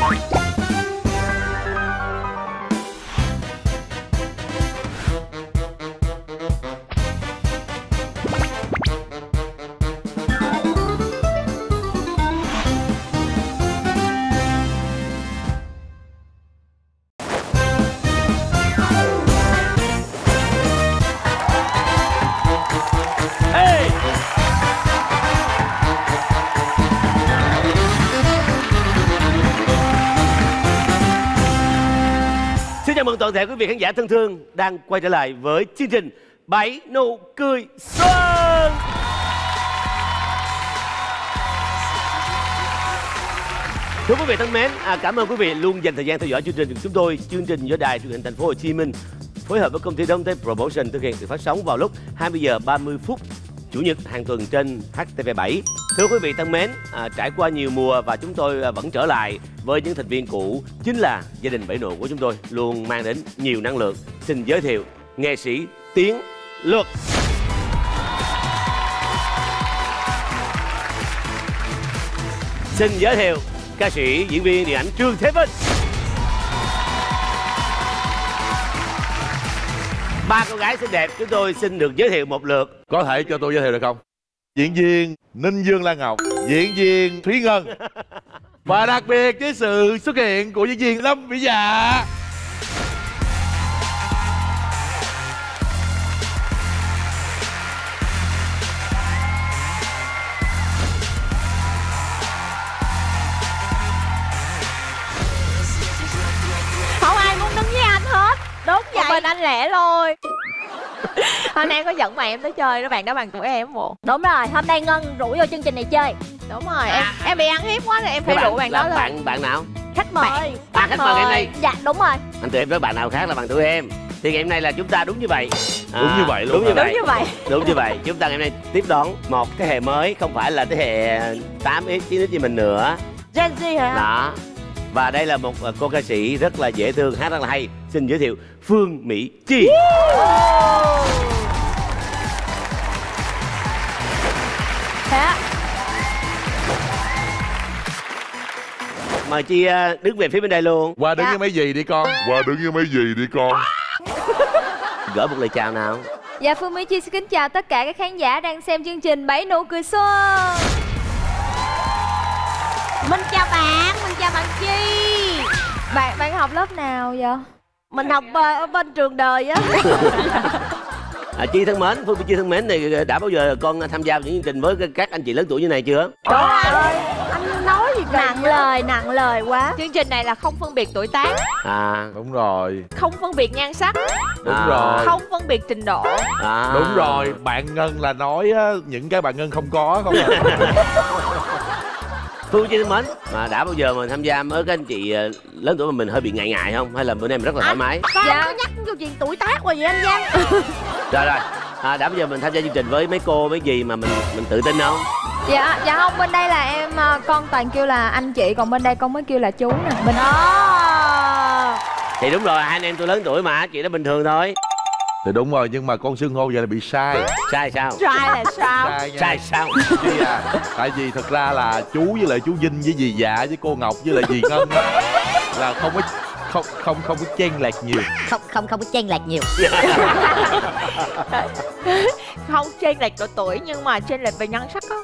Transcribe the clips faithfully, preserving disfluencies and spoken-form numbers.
Chào mừng toàn thể quý vị khán giả thân thương đang quay trở lại với chương trình Bảy Nụ Cười Xuân. Thưa quý vị thân mến, à, cảm ơn quý vị luôn dành thời gian theo dõi chương trình của chúng tôi. Chương trình do Đài Truyền hình Thành phố Hồ Chí Minh phối hợp với công ty Đông Tây Promotion thực hiện được phát sóng vào lúc hai mươi giờ ba mươi phút Chủ nhật hàng tuần trên H T V bảy. Thưa quý vị thân mến, à, trải qua nhiều mùa và chúng tôi vẫn trở lại với những thành viên cũ, chính là gia đình Bảy Nụ của chúng tôi luôn mang đến nhiều năng lượng. Xin giới thiệu nghệ sĩ Tiến Luật. Xin giới thiệu ca sĩ diễn viên điện ảnh Trương Thế Vinh. Ba cô gái xinh đẹp chúng tôi xin được giới thiệu một lượt. Có thể cho tôi giới thiệu được không? Diễn viên Ninh Dương Lan Ngọc, diễn viên Thúy Ngân, và đặc biệt với sự xuất hiện của diễn viên Lâm Vĩ Dạ. Không ai muốn đứng với anh hết. Đúng vậy. Bên anh lẻ loi. Hôm nay em có dẫn bạn em tới chơi đó, bạn đó bằng tuổi em bộ. Đúng rồi, hôm nay Ngân rủ vô chương trình này chơi. Đúng rồi, em em bị ăn hiếp quá rồi em phải rủ bạn đó lên. Bạn bạn nào? Khách mời. Bạn, à, khách mời ngày hôm nay. Dạ đúng rồi. Anh tưởng em với bạn nào khác là bằng tuổi em. Thì ngày hôm nay là chúng ta đúng như vậy. À, đúng như vậy luôn. Đúng như vậy. Đúng như vậy. Đúng như vậy. Chúng ta ngày hôm nay tiếp đón một thế hệ mới, không phải là thế hệ tám x chín x như mình nữa. Gen Z hả? Đó. Và đây là một cô ca sĩ rất là dễ thương, hát rất là hay. Xin giới thiệu Phương Mỹ Chi. Thế. Mời Chi đứng về phía bên đây luôn. Qua đứng với mấy gì đi con. Qua đứng với mấy gì đi con. Gửi một lời chào nào. Dạ, Phương Mỹ Chi xin kính chào tất cả các khán giả đang xem chương trình Bảy Nụ Cười Xuân. Mình chào bạn, mình chào bạn Chi. Bạn bạn học lớp nào vậy? Mình học ở bên trường đời á. À, Chi thân mến, Phương Mỹ Chi thân mến, thì đã bao giờ con tham gia những chương trình với các anh chị lớn tuổi như này chưa? Trời ơi, anh nói gì nặng lời, nặng lời quá. Chương trình này là không phân biệt tuổi tác. À, đúng rồi. Không phân biệt nhan sắc. Đúng à, rồi. Không phân biệt trình độ. À, đúng rồi. Bạn Ngân là nói á, những cái bạn Ngân không có không à. Phương Chi thân mến, mà đã bao giờ mà tham gia với các anh chị lớn tuổi mà mình hơi bị ngại ngại không? Hay là bữa nay mình rất là thoải mái? Sao dạ. Có nhắc câu chuyện tuổi tác rồi vậy anh Giang? Rồi rồi, à, đã bao giờ mình tham gia chương trình với mấy cô mấy gì mà mình mình tự tin không? Dạ, dạ không, bên đây là em, con toàn kêu là anh chị, còn bên đây con mới kêu là chú nè. Bên đó. Thì đúng rồi, hai anh em tôi lớn tuổi mà, chuyện đó bình thường thôi. Thì đúng rồi, nhưng mà con xưng hô vậy là bị sai. Sai sao? Sai là sao? Sai, nha. Sai sao? Chi à, tại vì thật ra là chú với lại chú Vinh với dì Dạ với cô Ngọc với lại dì Ngân á, là không có không không không có chen lệch nhiều. Không không không có chen lệch nhiều. Không chênh lệch độ tuổi nhưng mà chênh lệch về nhan sắc á.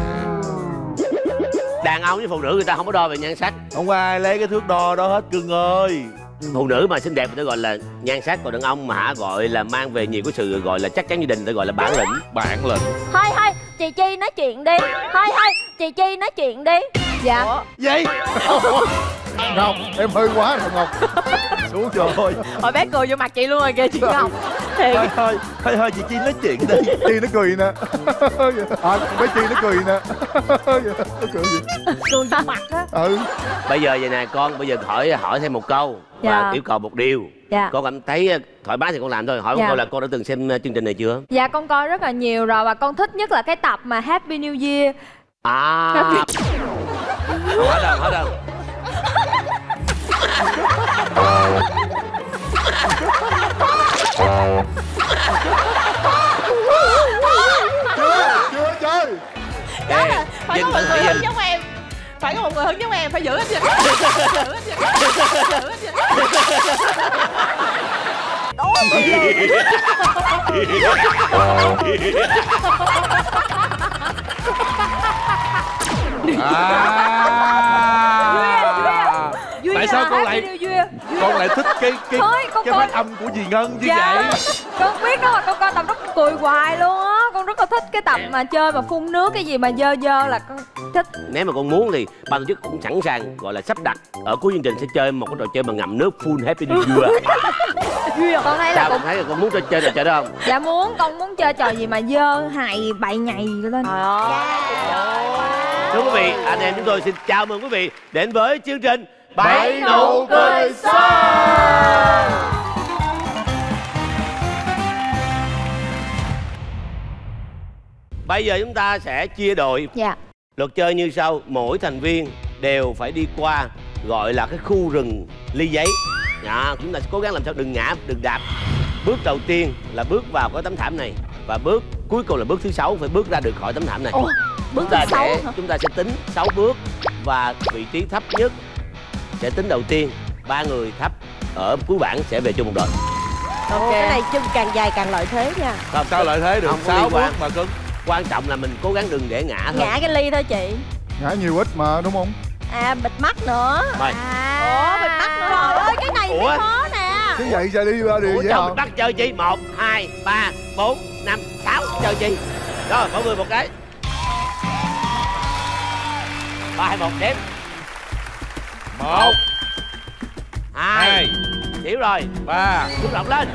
Đàn ông với phụ nữ người ta không có đo về nhan sắc. Không ai lấy cái thước đo đó hết cưng ơi. Phụ nữ mà xinh đẹp người ta gọi là nhan sắc, còn đàn ông mà hả gọi là mang về nhiều cái sự gọi là chắc chắn gia đình, người ta gọi là bản lĩnh. Bản lĩnh. Thôi thôi, chị Chi nói chuyện đi. Thôi thôi, chị Chi nói chuyện đi. Dạ. Ủa? Gì? Ngọc, em hơi quá rồi Ngọc. Xuống rồi. Hồi bé cười vô mặt chị luôn rồi kìa chị Ngọc. Thì Thôi thôi, thôi thôi chị Chi nói chuyện đi. Chi nó cười nè. À, bé Chi nó cười nè. Nó cười gì? Cười vô mặt á. Ừ. Bây giờ vậy nè con, bây giờ hỏi hỏi thêm một câu và Dạ. yêu cầu một điều. Dạ. Con cảm thấy thoải mái thì con làm thôi. Hỏi một Dạ. câu là con đã từng xem chương trình này chưa? Dạ, con coi rất là nhiều rồi và con thích nhất là cái tập mà Happy New Year. À. Hỏi đâu, hỏi đâu. Chưa, chưa chơi. đó là phải Vinh có một vẫn người Vinh. giống em. phải có một người hứng giống em, phải giữ anh chị. Giữ anh chị. Giữ anh chị. À, tại sao con lại con lại thích cái cái Thôi, con cái coi- phát âm của dì Ngân như Dạ. vậy? Con biết đó mà con coi tập đó con cười hoài luôn á. Con rất là thích cái tập mà chơi mà phun nước cái gì mà dơ dơ là con thích. Nếu mà con muốn thì ban tổ chức cũng sẵn sàng gọi là sắp đặt ở cuối chương trình sẽ chơi một cái trò chơi mà ngậm nước full happy new year. Con thấy là Sao con con thấy là con muốn chơi chơi trò chơi đó không? dạ muốn, con muốn chơi trò gì mà dơ hài bậy nhầy lên. Trời ơi. Thưa quý vị, anh em chúng tôi xin chào mừng quý vị đến với chương trình Bảy nụ cười xanh. Bây giờ chúng ta sẽ chia đội. Dạ. Luật chơi như sau, mỗi thành viên đều phải đi qua gọi là cái khu rừng ly giấy. Dạ, chúng ta sẽ cố gắng làm sao đừng ngã, đừng đạp. Bước đầu tiên là bước vào cái tấm thảm này và bước cuối cùng là bước thứ sáu phải bước ra được khỏi tấm thảm này. Ủa, bước chúng ta thứ sáu sẽ hả? chúng ta sẽ tính sáu bước và vị trí thấp nhất sẽ tính đầu tiên. Ba người thấp ở cuối bảng sẽ về chung một đội. Ok. Cái này chân càng dài càng lợi thế nha. Không, Sao lợi thế được không có sáu liên quan. bước mà cưng? Quan trọng là mình cố gắng đừng để ngã thôi. Ngã cái ly thôi chị. Ngã nhiều ít mà đúng không? À, bịt mắt nữa. Rồi. Ủa, bịt mắt nữa. Trời ơi, cái này Ủa? mới khó nè. Cứ vậy ra đi ra đi Ủa vậy cho hả? mình bắt chơi chi? Một, hai, ba, bốn, năm, sáu. Chơi chi? Rồi, mỗi người một cái. Ba, hai, một, đếm. Một, Hai. hai, Hiểu rồi. ba, Bước rộng lên.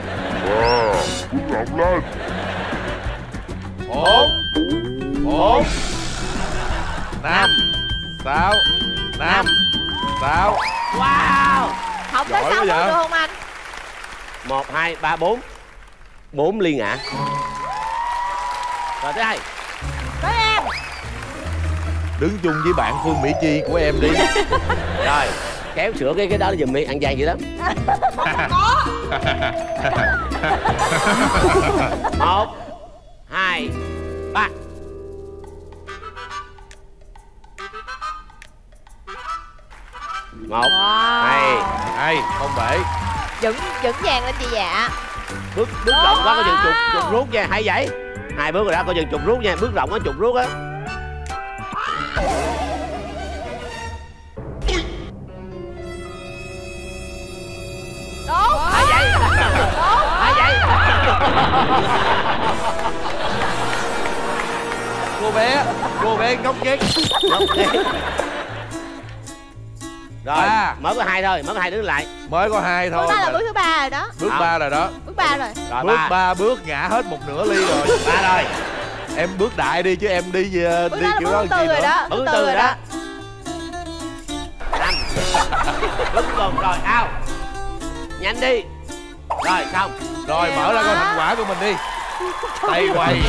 bốn, bốn, năm, sáu, năm, sáu. Wow. Không tới Giỏi sáu quá bước vậy? được không anh? Một, hai, ba, bốn. Bốn ly ngã. Rồi tới hai. Tới em. Đứng chung với bạn Phương Mỹ Chi của em đi. Rồi. Kéo sửa cái cái đó giùm đi, ăn gian dữ lắm. Một, hai, ba. Một, hai. Hay, không bể. Vững vững vàng lên chị Dạ. Bước bước rộng quá có chừng chục chục rút nha, hay vậy. Hai bước rồi đó, có chừng chục rút nha, bước rộng có chục rút á. Đúng. Hay vậy. Hay vậy. Cô bé, cô bé ngốc nghếch. Rồi, Ba. mới có hai thôi, mới có hai đứng lại. Mới có hai Bước thôi. đó là bước thứ ba rồi đó. Bước Không. ba rồi đó. Bước ba rồi. Rồi Bước ba. ba bước ngã hết một nửa ly rồi. Ba rồi. Em bước đại đi chứ em đi ờ, Bước đi đó là kiểu đó bước làm thứ chi tư rồi nữa. đó. Bước Bước thứ tư tư rồi rồi đó. Năm. Bước còn rồi, ao. Nhanh đi. Rồi, xong. Rồi mở ra coi thành quả của mình đi. Tay quay.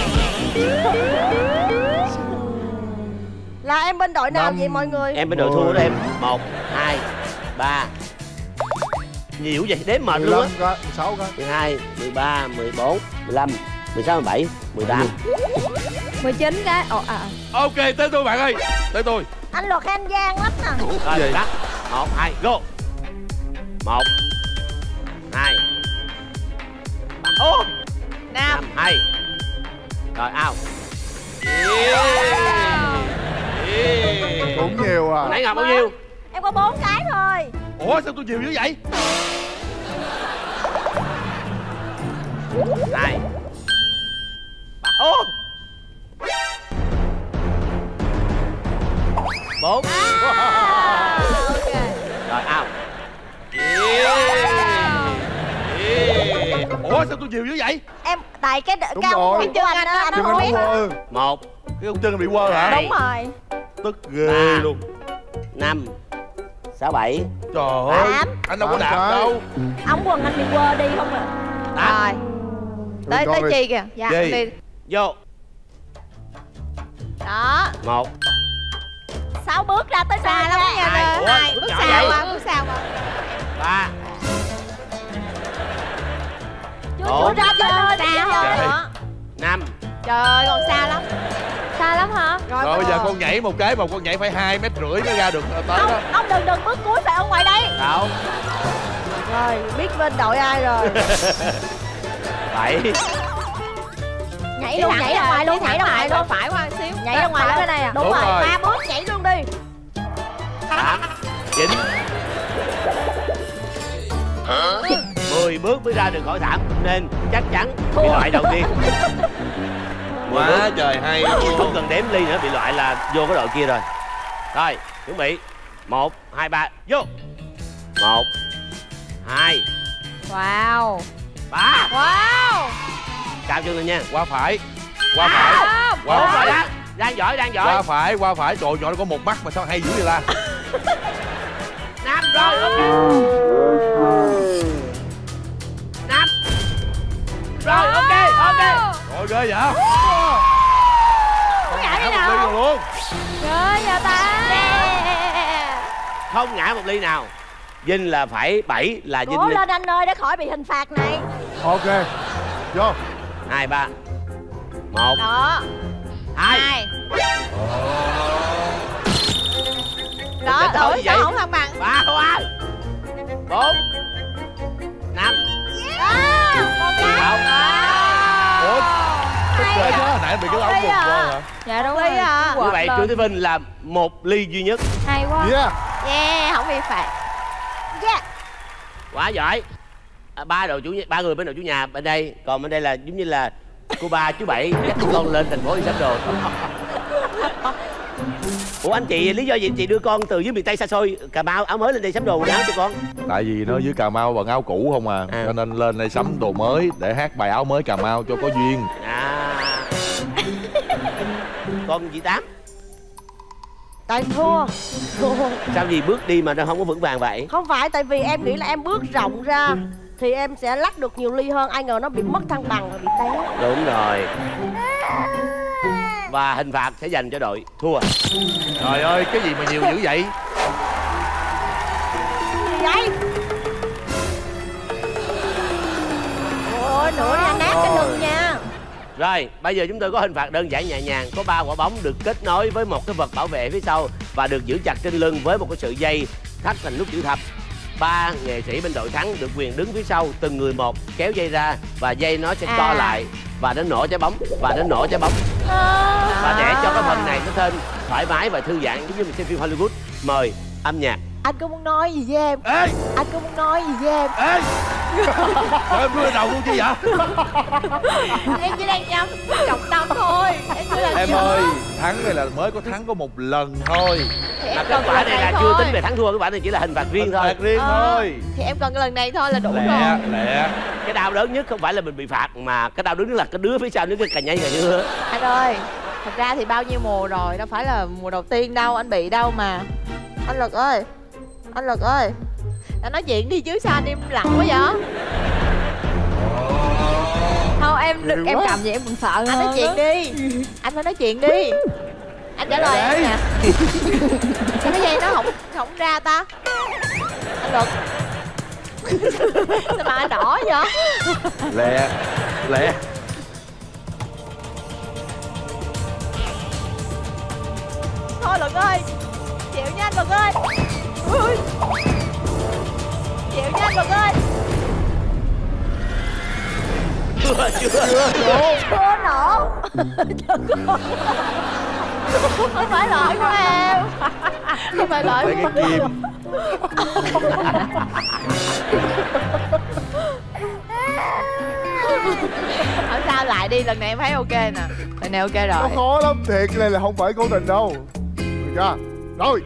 Là em bên đội nào Năm. vậy mọi người? Em bên đội thua đó em. Một, hai, ba. Nhiều vậy, đếm mệt mười luôn lăm á. cái, mười sáu cái. Mười hai, mười ba, mười bốn, mười lăm, mười sáu, mười bảy, mười tám. mười chín cái. Ồ à. Ok, tới tôi bạn ơi. Tới tôi. Anh Luật anh gian lắm nè. Rồi, Gì? cắt. Một, hai, go. Một, hai, ba. Ô, Năm. năm, hai. Rồi, ao. Cũng nhiều à. Hồi nãy Ngọc bao nhiêu? Em có bốn cái thôi. Ủa sao tôi nhiều dữ vậy? Hai, ba. Ô, bốn. À, ok. Rồi, ao. Ủa sao tôi nhiều dữ vậy? Em tại cái đ- Đúng cao rồi. em chân anh đó anh Chân không anh biết. đúng rồi. Một, Cái ông chân bị quơ hả? Hai. Đúng rồi. Tức ghê Ba. luôn. năm, sáu, bảy. Trời ơi. Tám. Anh đâu có Tám đạp cái. đâu. Ống quần anh bị quơ đi không à? Tám. Rồi. Tới con tới đi. Chi kìa. Dạ. Chi. Đi. Vô. Đó. Một. Sáu bước ra tới xa lắm nha. Hai. Ủa, Hai. bước Bước nhỏ sao vậy? qua, bước sao qua. Ba. Chưa Bốn. chưa ra tới nơi Trời. nữa. Năm. Trời ơi, còn xa lắm. Xa lắm hả? Rồi Rồi, Rồi bây giờ rồi. con nhảy một cái, một con nhảy phải hai mét rưỡi mới ra được tới Ông, đó. ông đừng đừng bước cuối phải ở ngoài đây. Đâu? Rồi, biết bên đội ai rồi. Bảy. Nhảy luôn, nhảy ra ngoài luôn, nhảy ra ngoài luôn. Phải qua xíu. Nhảy ra ngoài Phải luôn. bên này à? Đúng Đúng rồi. rồi. Ba bước nhảy luôn đi. Tám. Chín. Mười bước mới ra được khỏi thảm nên chắc chắn bị loại đầu tiên. Quá trời hay luôn. Không cần đếm ly nữa, bị loại là vô cái đội kia rồi. Rồi, chuẩn bị. Một, hai, ba, vô. Một, hai, Wow. ba. Wow. Cao chân lên nha. Qua phải, qua phải, Qua qua rồi phải, đó. Đang giỏi, đang giỏi. qua phải, qua phải. Trời, nhỏ nó có một mắt mà sao hay dữ vậy ta? Năm rồi, ok. Năm. Rồi, ok, ok. Rồi ghê vậy? Có ngã Ngã đi một ly nào. rồi luôn. Ghê vậy ta. Không ngã một ly nào. Vinh là phải bảy là Vinh. Cố lên anh ơi để khỏi bị hình phạt này. Ok. Vô. Hai, ba. Một, Đó. hai. Hai. Đó, Để thôi đổi vậy. sao không thăng bằng. Ba, ba. Bốn. Năm. Một cái. Ủa? Tức ghê chứ. Nãy bị cái ống Ôi bùng à. qua hả? Dạ đúng Ly rồi. à. Như vậy Trương Thế Vinh là một ly duy nhất. Hay quá. Yeah. Yeah, không bị phạt. Yeah. Quá giỏi. À, ba đội chủ nhà, ba người bên đội chủ nhà bên đây, còn bên đây là giống như là cô ba chú bảy dắt tụi con lên thành phố đi sắm đồ. Ủa anh chị lý do gì chị đưa con từ dưới miền Tây xa xôi Cà Mau áo mới lên đây sắm đồ quần áo cho con? Tại vì nó dưới Cà Mau bằng áo cũ không à, À. cho nên lên đây sắm đồ mới để hát bài áo mới Cà Mau cho có duyên. À. Con chị Tám Tại thua. sao gì bước đi mà nó không có vững vàng vậy? Không phải, tại vì em nghĩ là em bước rộng ra thì em sẽ lắc được nhiều ly hơn. Ai ngờ nó bị mất thăng bằng và bị té. Đúng rồi. Và hình phạt sẽ dành cho đội thua. Trời ơi, cái gì mà nhiều dữ vậy? Gì vậy? Ôi, nữa nha, nát cái lưng nha. Rồi, bây giờ chúng tôi có hình phạt đơn giản nhẹ nhàng. Có ba quả bóng được kết nối với một cái vật bảo vệ phía sau và được giữ chặt trên lưng với một cái sợi dây thắt thành nút chữ thập. Ba nghệ sĩ bên đội thắng được quyền đứng phía sau từng người một, kéo dây ra và dây nó sẽ co À. lại và nó nổ trái bóng và nó nổ trái bóng. Và để cho cái phần này nó thêm thoải mái và thư giãn giống như mình xem phim Hollywood, mời âm nhạc. Anh có muốn nói gì với em? Ê, Anh có muốn nói gì với em? ê. Trời, em đưa lên đầu luôn chứ vậy? Em chỉ đang nhắm trọng tâm thôi. Em chỉ là Em ơi, thắng này là mới có thắng có một lần thôi. thì Mà em kết cần quả lần này này là chưa thôi. tính về thắng thua, các bạn này chỉ là hình phạt riêng Hình thôi. phạt riêng Ờ, thôi. thì em cần cái lần này thôi là đủ Lẹ, rồi. lẹ. Cái đau đớn nhất không phải là mình bị phạt mà cái đau đớn nhất là cái đứa phía sau nó cái cà nhây cà nhưa. Anh ơi, thật ra thì bao nhiêu mùa rồi, đâu phải là mùa đầu tiên đâu, anh bị đâu mà. Anh Lực ơi, anh Lực ơi, anh nói chuyện đi chứ sao anh im lặng quá vậy? Không em được em quá. cầm vậy em còn sợ Anh nói hơn chuyện á. đi, anh phải nói chuyện đi. Anh trả lời em nè. Sao cái dây nó không không ra ta? Anh Lực. Sao mà anh đỏ vậy? Lẹ, lẹ. Thôi Lực ơi, chịu nha anh Lực ơi. Ui. Chịu nha anh Lực ơi. Chưa chưa. Chưa nổ. Không phải lỗi của em. Không phải lỗi Lấy của cái kim. Hỏi sao lại đi, lần này em thấy ok nè. Lần này ok Nó rồi. khó lắm, thiệt, cái này là không phải cố tình đâu. Được chưa? Rồi.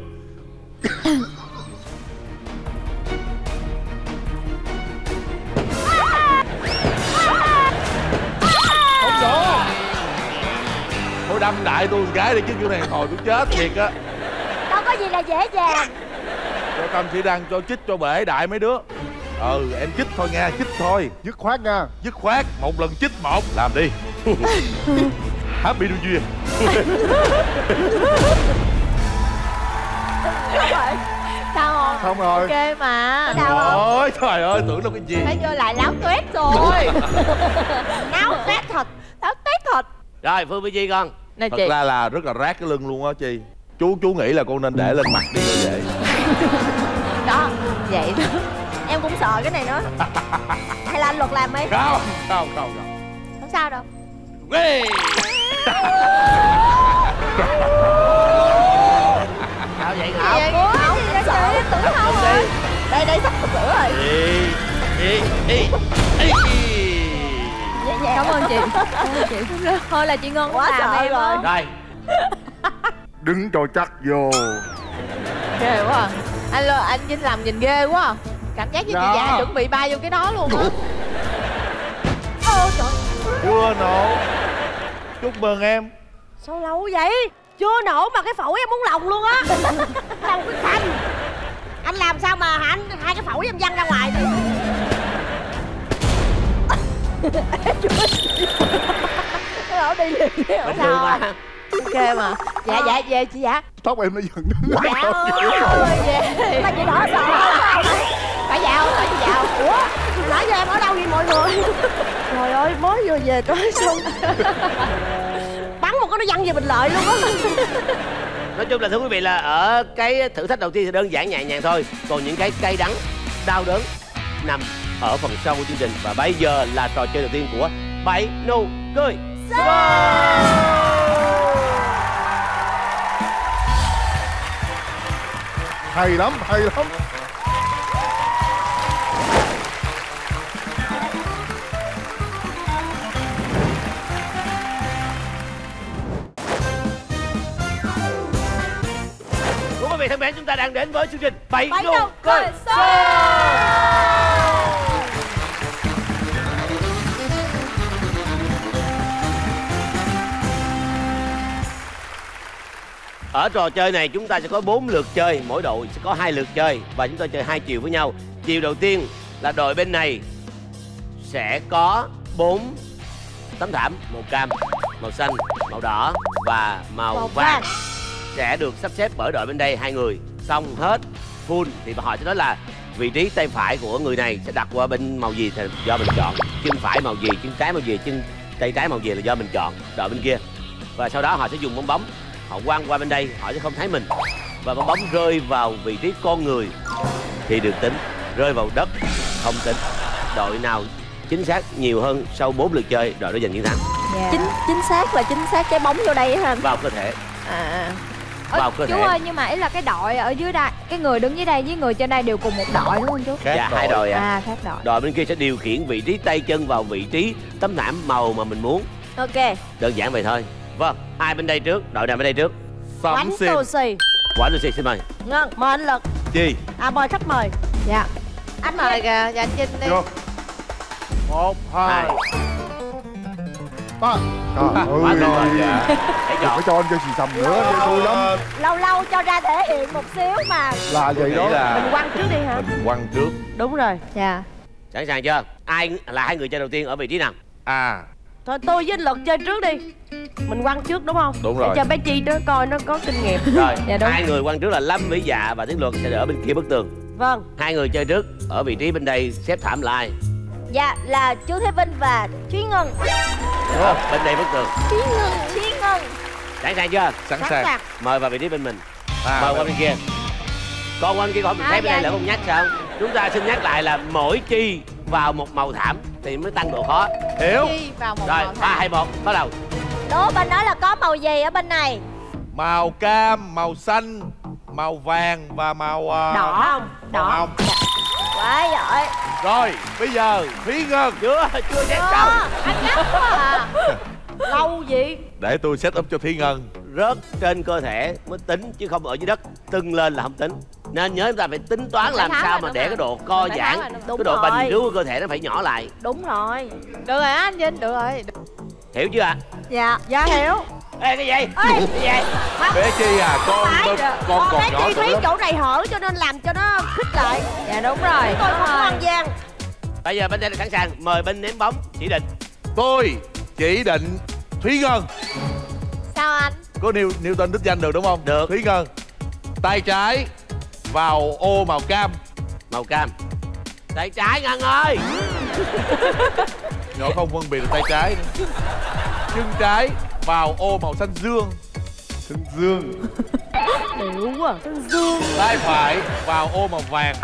Không đổ. Thôi đâm đại tôi một cái đi chứ kiểu này hồi tôi chết thiệt á. Đâu có gì là dễ dàng. Cho Tâm Sĩ Đăng cho chích cho bể đại mấy đứa. Ừ, em chích thôi nha, chích thôi. Dứt khoát nha. Dứt khoát, một lần chích một. Làm đi. Happy New Year. Không phải. Sao không? Không rồi. Ok mà. Đau không? Ôi trời ơi, tưởng đâu cái gì. Thấy chưa, lại láo tuét rồi. Láo tuét thật. Láo tuét thật. Rồi Phương Mỹ Chi con, Này Thật chị ra là rất là rát cái lưng luôn á Chi. Chú chú nghĩ là con nên để lên mặt đi cho dễ. đó vậy đó. Em cũng sợ cái này nữa. Hay là anh Luật làm đi. Không, không, không, không. Không sao đâu. Ê! Sao vậy Gì vậy? Ngọc? Không, gì vậy chị? Em tưởng không rồi. Đây, đây sắp sửa rồi. Ê, ê, ê, ê. Nhẹ nhẹ. Cảm ơn chị. Cảm ơn chị. Thôi là chị Ngân Quá làm sợ em rồi. á. Rồi, Đứng cho chắc vô. Ghê quá à. Anh Lô, anh Vinh làm nhìn ghê quá à. Cảm giác như chị Đó. già chuẩn bị bay vô cái đó luôn á. Ô trời. Chưa nổ. Chúc mừng em. Sao lâu vậy? Chưa nổ mà cái phổi em muốn lòng luôn á. Lòng cái khanh. Anh làm sao mà anh hai cái phổi em văng ra ngoài đi. Cái lỗ đi liền. bình thường mà. Ok mà. Dạ dạ về chị dạ. Tóc em nó dần đứng. Dạ ơi. Về. Mà chị đỏ sợ. Phải vào, phải vào. Ủa? Nãy giờ em ở đâu vậy mọi người? Trời ơi, mới vừa về tới xong bắn một cái nó văng về Bình Lợi luôn á. Nói chung là thưa quý vị là ở cái thử thách đầu tiên thì đơn giản nhẹ nhàng thôi. Còn những cái cay đắng, đau đớn nằm ở phần sau của chương trình. Và bây giờ là trò chơi đầu tiên của Bảy Nụ Cười Hay lắm, hay lắm. Thưa quý vị thân mến, chúng ta đang đến với chương trình Bảy Bảy Nụ Nụ Cười Cười Ở trò chơi này chúng ta sẽ có bốn lượt chơi, mỗi đội sẽ có hai lượt chơi và chúng ta chơi hai chiều với nhau. Chiều đầu tiên là đội bên này sẽ có bốn tấm thảm, màu cam, màu xanh, màu đỏ và màu, Màu vàng vàng. sẽ được sắp xếp bởi đội bên đây hai người. Xong hết full thì họ sẽ nói là vị trí tay phải của người này sẽ đặt qua bên màu gì thì do mình chọn. Chân phải màu gì, chân trái màu gì, chân tay trái màu gì là do mình chọn. Đội bên kia. Và sau đó họ sẽ dùng bóng bóng, họ quăng qua bên đây, họ sẽ không thấy mình. Và bóng bóng rơi vào vị trí con người thì được tính, rơi vào đất không tính. Đội nào chính xác nhiều hơn sau bốn lượt chơi, đội đó giành chiến thắng. Dạ. Chính chính xác là chính xác cái bóng vô đây hả anh? Vào cơ thể, À. vào cơ Chú thể. ơi, nhưng mà ý là cái đội ở dưới đây, cái người đứng dưới đây với người trên đây đều cùng một đội đúng không chú? Khác Dạ, hai đội à. À, khác đội. Đội bên kia sẽ điều khiển vị trí tay chân vào vị trí tấm thảm màu mà mình muốn. Ok. Đơn giản vậy thôi. Vâng, ai bên đây trước? Đội nào bên đây trước? Sắm Bánh xiên. tô xì. Quả Lucy xin mời. Ngân, mời anh Lực. Chi. À mời khách mời. Dạ. Anh Mời mời. kìa, dạ anh Vinh đi. Vô. Một, hai, Hai. ba. Trời Quá ơi. rồi. Dạ. Để Đừng chọn. có cho anh chơi xì xầm nữa, để tôi lắm. Lâu lâu cho ra thể hiện một xíu mà. Là vậy Nghĩ đó. là Mình quăng trước đi hả? mình quăng trước. Đúng rồi. Dạ. Sẵn sàng chưa? Ai là hai người chơi đầu tiên ở vị trí nào? À, Thôi tôi với anh Lực chơi trước đi. Mình quăng trước đúng không? Đúng rồi. Để cho bé Chi đó coi nó có kinh nghiệm. Rồi, Dạ, đúng. hai người quăng trước là Lâm, Mỹ Dạ và Tiến Luật sẽ ở bên kia bức tường. Vâng. Hai người chơi trước ở vị trí bên đây xếp thảm là ai? Dạ là chú Thế Vinh và Thúy Ngân. Đó, bên đây bức tường. Thúy Ngân, Thúy Ngân. Sẵn sàng chưa? sẵn Sẵn sàng. sàng. Mời vào vị trí bên mình. À, Mời qua bên kia. Con qua bên kia không mình À, thấy bên dạ. đây là không nhắc sao? Chúng ta xin nhắc lại là mỗi chi vào một màu thảm thì mới tăng độ khó. Hiểu. Chi vào một Rồi, màu ba thảm. hai một, bắt đầu. Đố bên đó là có màu gì ở bên này? Màu cam, màu xanh, màu vàng và màu à, Đỏ không? màu Đỏ. hồng. Quá giỏi. Rồi, bây giờ Thúy Ngân. Chưa, chưa xét Ờ, xong. anh gấp quá à. Lâu gì? Để tôi set up cho Thúy Ngân. Rớt trên cơ thể mới tính chứ không ở dưới đất tưng lên là không tính. Nên nhớ chúng ta phải tính toán làm Phải tháo sao ra mà đúng để rồi. cái độ co Phải giãn, tháo ra đúng. Đúng cái độ rồi. bành trướng của cơ thể nó phải nhỏ lại. Đúng rồi. Được rồi á anh Vinh, được rồi. Hiểu chưa ạ? Dạ. Dạ hiểu. Ê, cái gì? Ê. Cái gì? Bé Chi à, con Phải con, rồi. con còn bé nhỏ Chi tuổi thấy lắm. chỗ này hở cho nên làm cho nó khích lại. Dạ đúng rồi. Tôi đúng không rồi. ăn gian. Bây giờ bên đây là sẵn sàng, mời bên ném bóng chỉ định. Tôi chỉ định Thúy Ngân. Sao anh? Có New, Newton đích danh được đúng không? Được. Thúy Ngân. Tay trái vào ô màu cam. Màu cam. Tay trái Ngân ơi. Nhỏ không phân biệt được tay trái nữa. Chân trái vào ô màu xanh dương. Xanh dương. Điệu quá. Xanh dương. Tay phải vào ô màu vàng.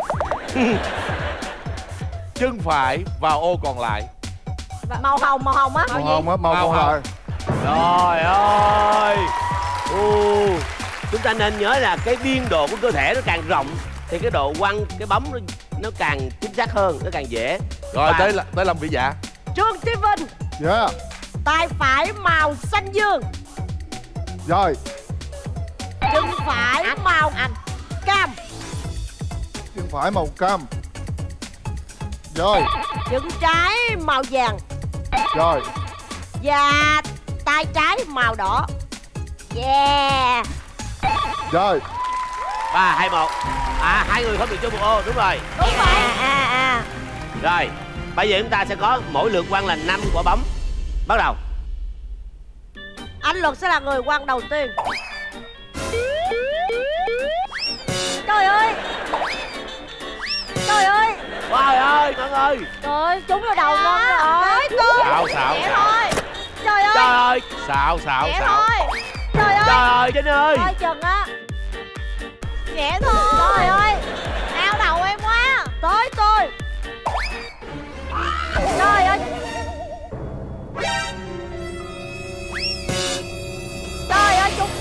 Chân phải vào ô còn lại. Màu hồng, màu hồng á. Màu hồng á, màu Màu còn hồng. lại. Trời ơi. Ồ, chúng ta nên nhớ là cái biên độ của cơ thể nó càng rộng thì cái độ quăng, cái bấm nó, nó càng chính xác hơn, nó càng dễ. Rồi Và- tới là- tới Lâm Vĩ Dạ. Trương Steven. Dạ. Tay phải màu xanh dương. Rồi. Chân phải màu anh cam. Chân phải màu cam. Rồi. Chân trái màu vàng. Rồi. Và tay trái màu đỏ. Yeah. Rồi. Ba, hai, một. À, hai người không được chung một ô, đúng rồi. Đúng vậy. À à à. Rồi, bây giờ chúng ta sẽ có mỗi lượt quăng là năm quả bóng. Bắt đầu. Anh Luật sẽ là người quăng đầu tiên. Trời ơi. Trời ơi. Trời ơi, Ngân ơi. Trời ơi, trúng vào đầu Ngân rồi. Tới tôi. Xạo xạo Nhẹ xạo. thôi. Trời ơi. Trời ơi. Xạo xạo Nhẹ xạo. thôi. Trời ơi. Trời ơi, Trinh ơi. Coi chừng á. Nhẹ thôi. Trời ơi. Đau đầu em quá. Tới tôi. Trời ơi. Trời ơi, trúng.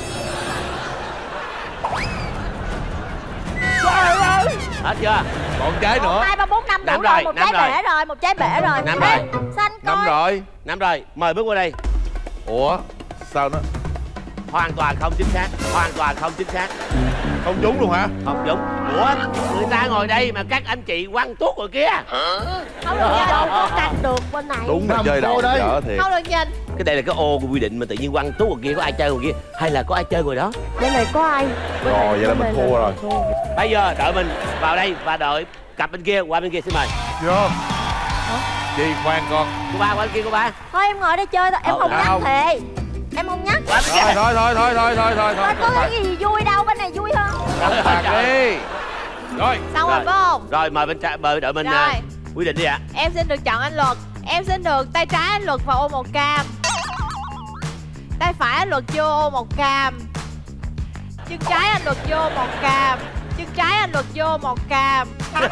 Trời ơi. Hết chưa? Còn trái Một, nữa. hai, ba, bốn, năm đủ Năm rồi. rồi, Một năm trái rồi. bể rồi. Một trái bể rồi. Năm Ê, rồi. Xanh coi. Năm rồi. Năm rồi, mời bước qua đây. Ủa sao nó Hoàn toàn không chính xác. Hoàn toàn không chính xác. không trúng luôn hả? Không đúng. Ủa, người ta ngồi đây mà các anh chị quăng tuốt rồi kia. Không được nha, đâu có canh được bên này. Đúng là Nằm chơi đầu vô đây. dở thiệt. Không được nhìn. Cái đây là cái ô của quy định mà tự nhiên quăng tuốt rồi kia, có ai chơi rồi kia? Hay là có ai chơi rồi đó? Bên này có ai? Bên Rồi, này- vậy là bên mình này thua rồi. thua. Bây giờ đợi mình vào đây và đợi cặp bên kia qua bên kia, xin mời. Vô. Chị khoan con. Cô ba qua bên kia, cô ba. Thôi em ngồi đây chơi thôi, em Ờ, không nhắc không. thề. Em không nhắc. Qua bên kia. Thôi thôi thôi thôi thôi thôi thôi thôi. Thôi có cái gì vui đâu, bên này vui hơn. Không phạt đi. Rồi. Xong rồi Rồi. phải không? Rồi mời bên trái, mời đợi mình Rồi. à, quy định đi ạ. Em xin được chọn anh Luật. Em xin được tay trái anh Luật vào ô màu cam. Tay phải anh Luật vô ô màu cam. Chân trái anh Luật vô màu cam. Chân trái anh Luật vô màu cam.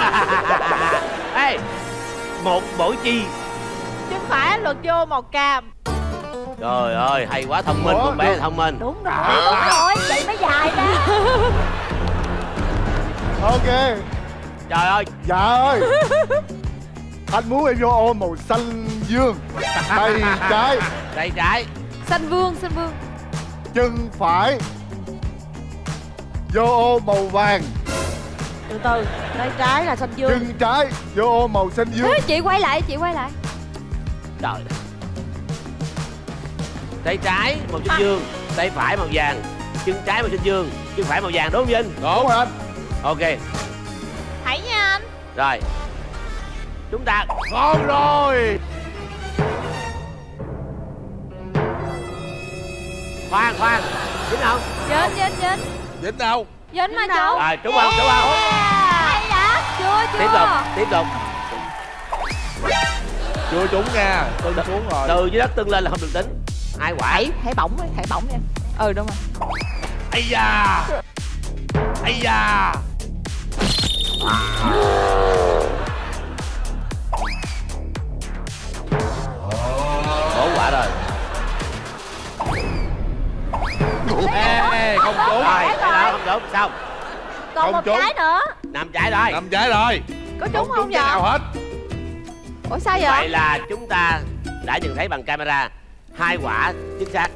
Ê, một mỗi chi. Chân phải anh Luật vô màu cam. Trời ơi, hay quá, thông minh, Ủa, con bé được. thông minh. Đúng rồi, đúng rồi, chị mới dài ra. Ok. Trời ơi, Dạ ơi. Anh muốn em vô ô màu xanh dương. Tay trái. tay trái. Xanh vương, xanh vương. Chân phải. Vô ô màu vàng. Từ từ, tay trái là xanh dương. Chân trái vô ô màu xanh dương. Ê, chị quay lại, chị quay lại. Trời đất. Tay trái màu xanh dương, tay phải màu vàng, chân trái màu xanh dương, chân phải màu vàng, đúng không Vinh? Đúng rồi anh. Ok, Hãy nha anh. rồi. Chúng ta Ngon rồi. khoan khoan, đúng không? Dính, dính, dính. Dính đâu? Dính mà Dính đâu? chú. Rồi, đúng không? Đúng không? Hay vậy? Chưa, chưa. Tiếp tục, tiếp tục. Chưa trúng nha. Tưng xuống rồi. Từ dưới đất tưng lên là không được tính. Hai quả. Hãy, hãy bỏng đi, hãy bỏng nha. Ừ đúng rồi. Ây da. Ây da. Bốn quả rồi. Ê, không trúng. Rồi, cái đó không đúng, xong. Còn Không một trúng. trái nữa. Năm trái rồi. Năm trái rồi. Có trúng không trái nào vậy? hết. Ủa sao Vậy vậy? là chúng ta đã nhận thấy bằng camera hai quả chính xác.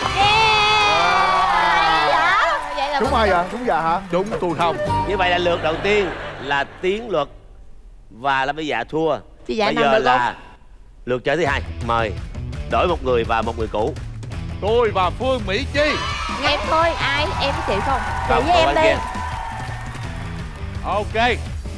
Vậy là Trúng vẫn ai trúng. vậy? Trúng dạ hả? Trúng tôi không. Như vậy là lượt đầu tiên là Tiến Luật và Lâm Vĩ Dạ thua. Chị Dạ Bây nằm giờ được không? là lượt chơi thứ hai. Mời đổi một người và một người cũ. Tôi và Phương Mỹ Chi. Em thôi, ai? Em với chị không? Chị Không, với cô em bên đi. kia. Ok.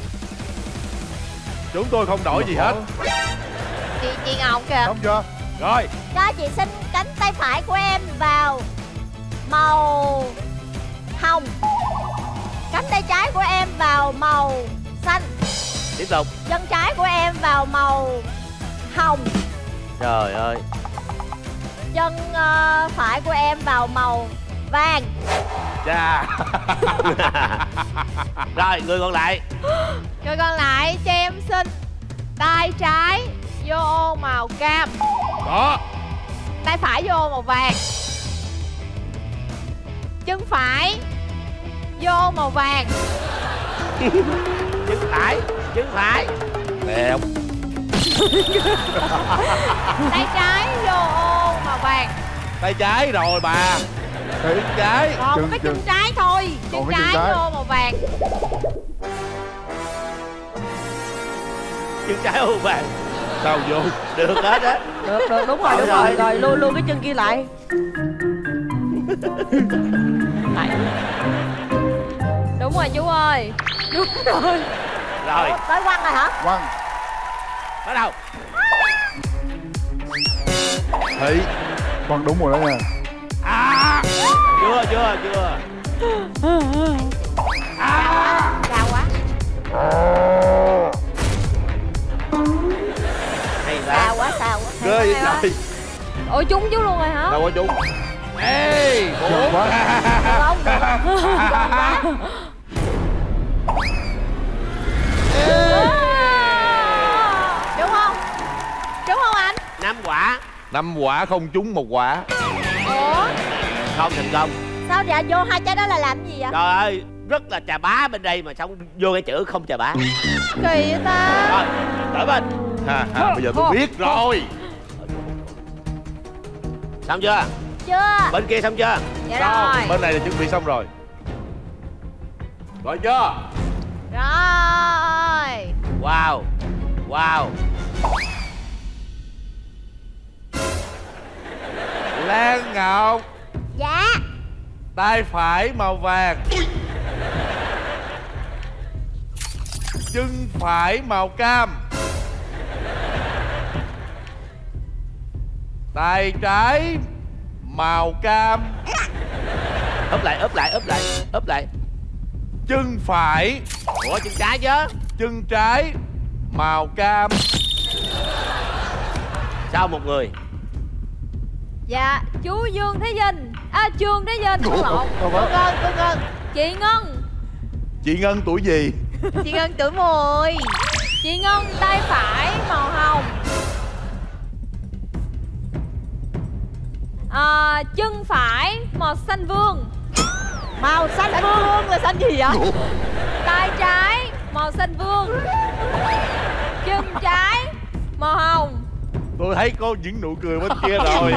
Chúng tôi không đổi gì hết. Chị, chị Ngọc kìa. Xong chưa? Rồi. Cho chị xin cánh tay phải của em vào màu hồng. Cánh tay trái của em vào màu xanh. Tiếp tục. Chân trái của em vào màu hồng. Trời ơi. chân uh, phải của em vào màu vàng. Chà. Rồi người còn lại. Người còn lại cho em xin tay trái vô ô màu cam. Đó. Tay phải vô ô màu vàng. Chân phải vô ô màu vàng. Chân phải, chân phải. Đẹp. Tay trái vô ô màu vàng. Tay trái rồi bà. Tay trái. Còn Chân- cái chân. chân trái thôi. Chân Còn cái chân trái trái. vô ô màu vàng. Chân trái ô vàng. Sao vô? Được hết á. Được, được, đúng rồi, đúng Rồi. rồi. Rồi, luôn luôn cái chân kia lại. Lại. Đúng rồi chú ơi. Đúng rồi. Rồi, Tới quăng rồi hả? Quăng. bắt đầu. Thị. Quăng đúng rồi đó nha. À, chưa, chưa, chưa. Cao quá. Hay Sao quá. quá, sao quá. Ghê vậy trời. Ôi trúng chú luôn rồi hả? Đâu có trúng. Ê, Gần bốn. quá. Được không? Được không? Gần quá. Đúng không? Đúng không anh? Năm quả. Năm quả không trúng một quả. Ủa? Không thành công. Sao dạ vô hai trái đó là làm gì vậy? Trời ơi, rất là chà bá bên đây mà xong vô cái chữ không chà bá. Kỳ vậy ta. Rồi, đổi bên. Ha, ha, bây giờ tôi biết rồi. Xong chưa? Chưa. Bên kia xong chưa? Dạ Xong, rồi. bên này là chuẩn bị xong rồi. Rồi chưa? Rồi. Wow. Wow. Lan Ngọc. Dạ. Tay phải màu vàng. Chân phải màu cam. Tay trái màu cam. Úp lại, úp lại, úp lại, úp lại. Chân phải. Ủa chân trái chứ. Chân trái màu cam. Sao một người? Dạ chú Dương Thế Vinh. À Trương Thế Vinh. Không lộn. Đâu Cô có. Ngân, cô Ngân. Chị Ngân. Chị Ngân tuổi gì? Chị Ngân tuổi mười. Chị Ngân tay phải màu hồng. À, chân phải màu xanh vương. Màu xanh vương là xanh gì vậy? Tay trái màu xanh vương. Chân trái màu hồng. Tôi thấy có những nụ cười bên kia rồi.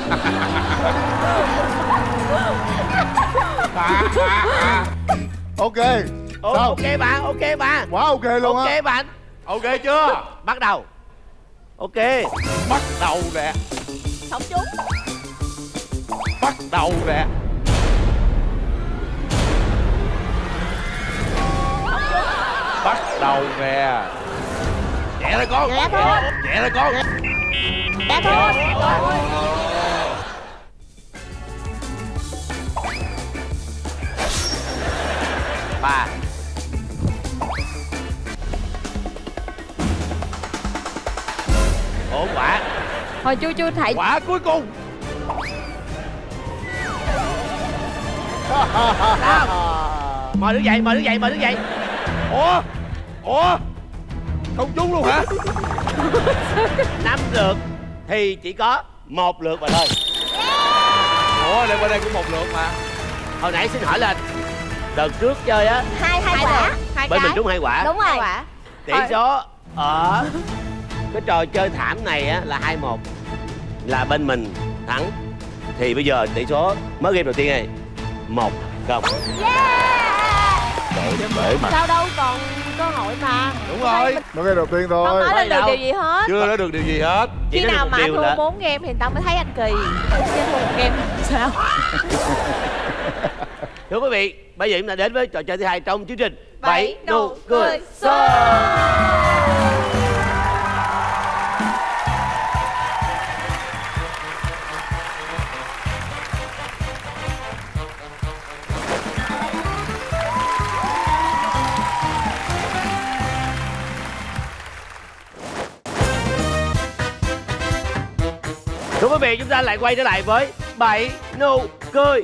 Ok. Ồ, Sao? ok bạn, ok bạn. Quá ok luôn á. Ok bạn. Ok chưa? Bắt đầu. Ok. Bắt đầu nè. Không trúng. Bắt đầu nè. Bắt đầu nè. Nhẹ lên con. Nhẹ thôi. Nhẹ lên con. Dạ thôi. Thôi. Ba. Bốn quả. Hồi chú chú thầy. Quả cuối cùng. Mời đứng dậy, mời đứng dậy, mời đứng dậy. Ủa? Ủa? Không trúng luôn hả? Năm lượt thì chỉ có một lượt mà thôi. Ủa, đây bên đây cũng một lượt mà. Hồi nãy xin hỏi là đợt trước chơi á, Hai hai Hai quả. lượt, hai bên mình cái. trúng hai quả. Đúng Hai rồi. quả. Tỷ số ở cái trò chơi thảm này á là hai một, là bên mình thắng. Thì bây giờ tỷ số mới game đầu tiên này một không. Để bể mặt. Sao đâu còn cơ hội mà. Đúng rồi. Nó cái đầu tiên Không thôi. nói lên được đâu. điều gì hết. Chưa nói được điều gì hết. Chỉ Khi nói nào được mà một điều thua là- bốn game thì tao mới thấy anh kỳ. Chứ thua một game thì sao? Thưa quý vị, bây giờ chúng ta đến với trò chơi thứ hai trong chương trình Bảy nụ cười show. Thưa quý vị, chúng ta lại quay trở lại với bảy nụ cười.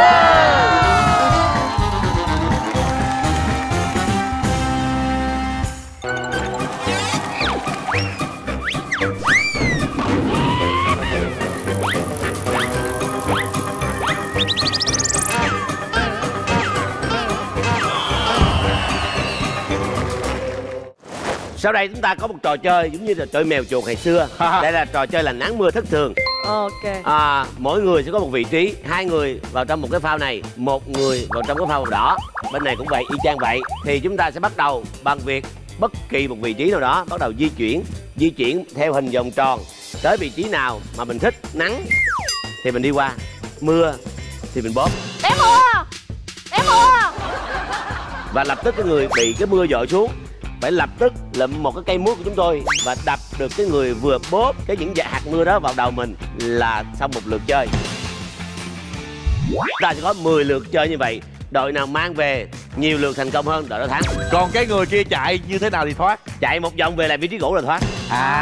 Sau đây chúng ta có một trò chơi giống như là chơi mèo chuột ngày xưa. Đây là trò chơi là nắng mưa thất thường. Ok. À, mỗi người sẽ có một vị trí, hai người vào trong một cái phao này, một người vào trong cái phao màu đỏ. Bên này cũng vậy, y chang vậy. Thì chúng ta sẽ bắt đầu bằng việc bất kỳ một vị trí nào đó bắt đầu di chuyển, di chuyển theo hình vòng tròn tới vị trí nào mà mình thích. Nắng thì mình đi qua, mưa thì mình bóp. Bé mưa, bé mưa. Và lập tức cái người bị cái mưa dội xuống phải lập tức lụm một cái cây mút của chúng tôi và đập được cái người vừa bóp cái những hạt mưa đó vào đầu mình là xong một lượt chơi. Ta sẽ có mười lượt chơi như vậy. Đội nào mang về nhiều lượt thành công hơn đội đó thắng. Còn cái người kia chạy như thế nào thì thoát? Chạy một vòng về lại vị trí cũ là thoát.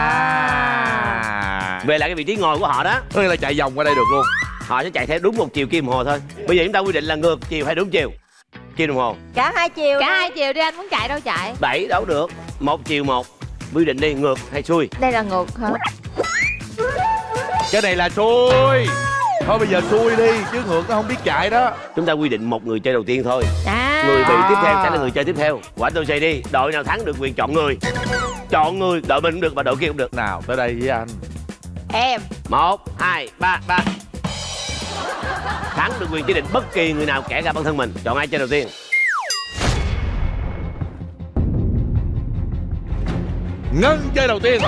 À, Về lại cái vị trí ngồi của họ đó. tức là chạy vòng qua đây được luôn. Họ sẽ chạy theo đúng một chiều kim đồng hồ thôi. Bây giờ chúng ta quy định là ngược chiều hay đúng chiều? Kim đồng hồ. Cả hai chiều. Cả hai chiều đi, anh muốn chạy đâu chạy. Bảy đâu được. Một chiều một. Quy định đi, ngược hay xuôi? Đây là ngược hả? Cái này là xuôi. Thôi bây giờ xuôi đi, chứ ngược nó không biết chạy đó. Chúng ta quy định một người chơi đầu tiên thôi. À. Người bị tiếp theo sẽ là người chơi tiếp theo. Quả tôi xây đi. Đội nào thắng được quyền chọn người. Chọn người, đội mình cũng được và đội kia cũng được. Nào, tới đây với anh. Em. Một, hai, ba, ba. Thắng được quyền chỉ định bất kỳ người nào kể cả bản thân mình. Chọn ai chơi đầu tiên? Ngân chơi đầu tiên.